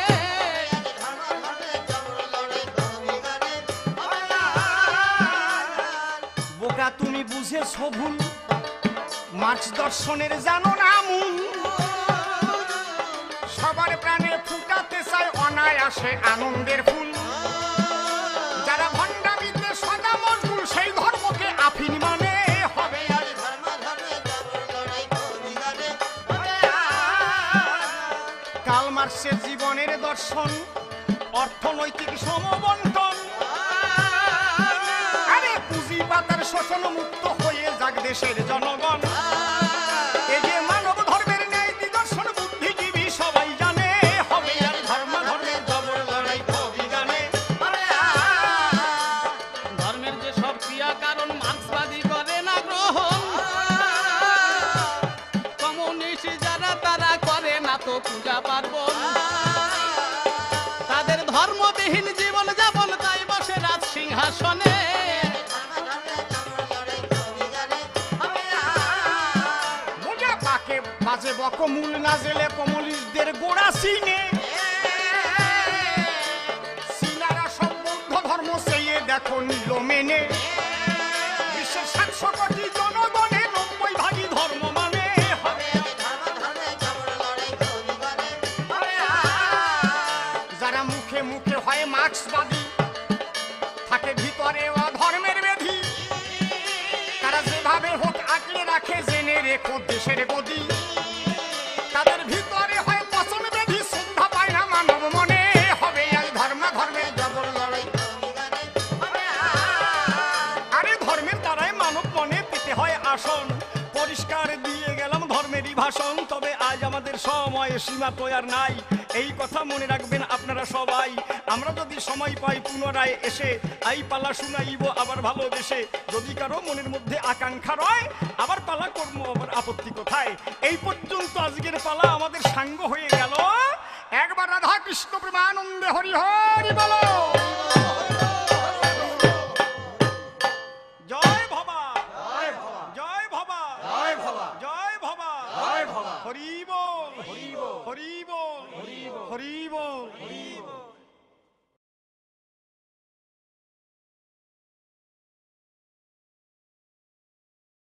বোকা তুমি বুঝেছো ভুল, মার্ক্স দর্শনের জানো না মূল। সবার প্রাণে ফুটাতে চায় অনায়াসে আনন্দের ফুল। যারা ভণ্ডামিতে সদা মশগুল সেই ধর্মকে আফিন মানে, হবে আজ ধর্ম ধর্মে জবর লড়াই কবি গানে। কার্ল মার্ক্সের জীবনের দর্শন অর্থনৈতিক সমবন্টন। আরে পুঁজি পাতার শোষণ মুক্ত হয়ে যাক দেশের জনগণ। এই যে মানব ধর্মের ন্যায় নিদর্শন বুদ্ধিজীবী সবাই জানে, হবে আর ধর্ম ধর্মের জবর লড়াই কবি গানে। ধর্মের যে সব ক্রিয়া কারণ মার্ক্সবাদী করে না গ্রহণ, কমিউনিস্ট যারা তারা করে না তো পূজা পার্বণ। তাদের ধর্মবিহীন জীবন যাপন, তাই বসে রাজ সিংহাসনে। মোজা পাকে বাজে বকমূল না জেলে কমিউনিস্টদের গোড়া চিনে। চীনারা সব বৌদ্ধ ধর্ম চেয়ে দেখো নিল মেনে। বিশ্বের সাতশো কোটি জনগণে নব্বই ভাগই ধর্ম মানে, হবে যারা মুখে মুখে হয় মার্ক্সবাদী থাকে ভিতরে অধর্মের বেধি। তারা যেভাবে হোক আঁকড়ে রাখে জেনে রেখো দেশের গদি। তাদের ভিতরে হয় পচন বেধি, শ্রদ্ধা পায় না মানব মনে, হবে আজ ধর্ম ধর্মে জবর লড়াই। আরে ধর্মের দ্বারাই মানব মনে পেতে হয় আসন। পরিষ্কার দিয়ে গেলাম ধর্মেরই ভাষণ, তবে আজ আমাদের সময় সীমা তো আর নাই। এই কথা মনে রাখবেন আপনারা সবাই। আমরা যদি সময় পাই পুনরায় এসে এই পালা শুনাইব আবার ভালোবেসে। যদি কারো মনের মধ্যে আকাঙ্ক্ষা রয় আবার পালা কর্ম, আবার আপত্তি কোথায়? এই পর্যন্ত আজকের পালা আমাদের সাঙ্গ হয়ে গেল। একবার রাধা কৃষ্ণ প্রেমানন্দে হরি হরি বলো। জয় ভবা, জয় ভবা, জয় ভবা, জয় ভবা, জয় ভবা, জয় ভবা। হরি বল, হরি বল, হরি বল, হরি বল, হরি বল।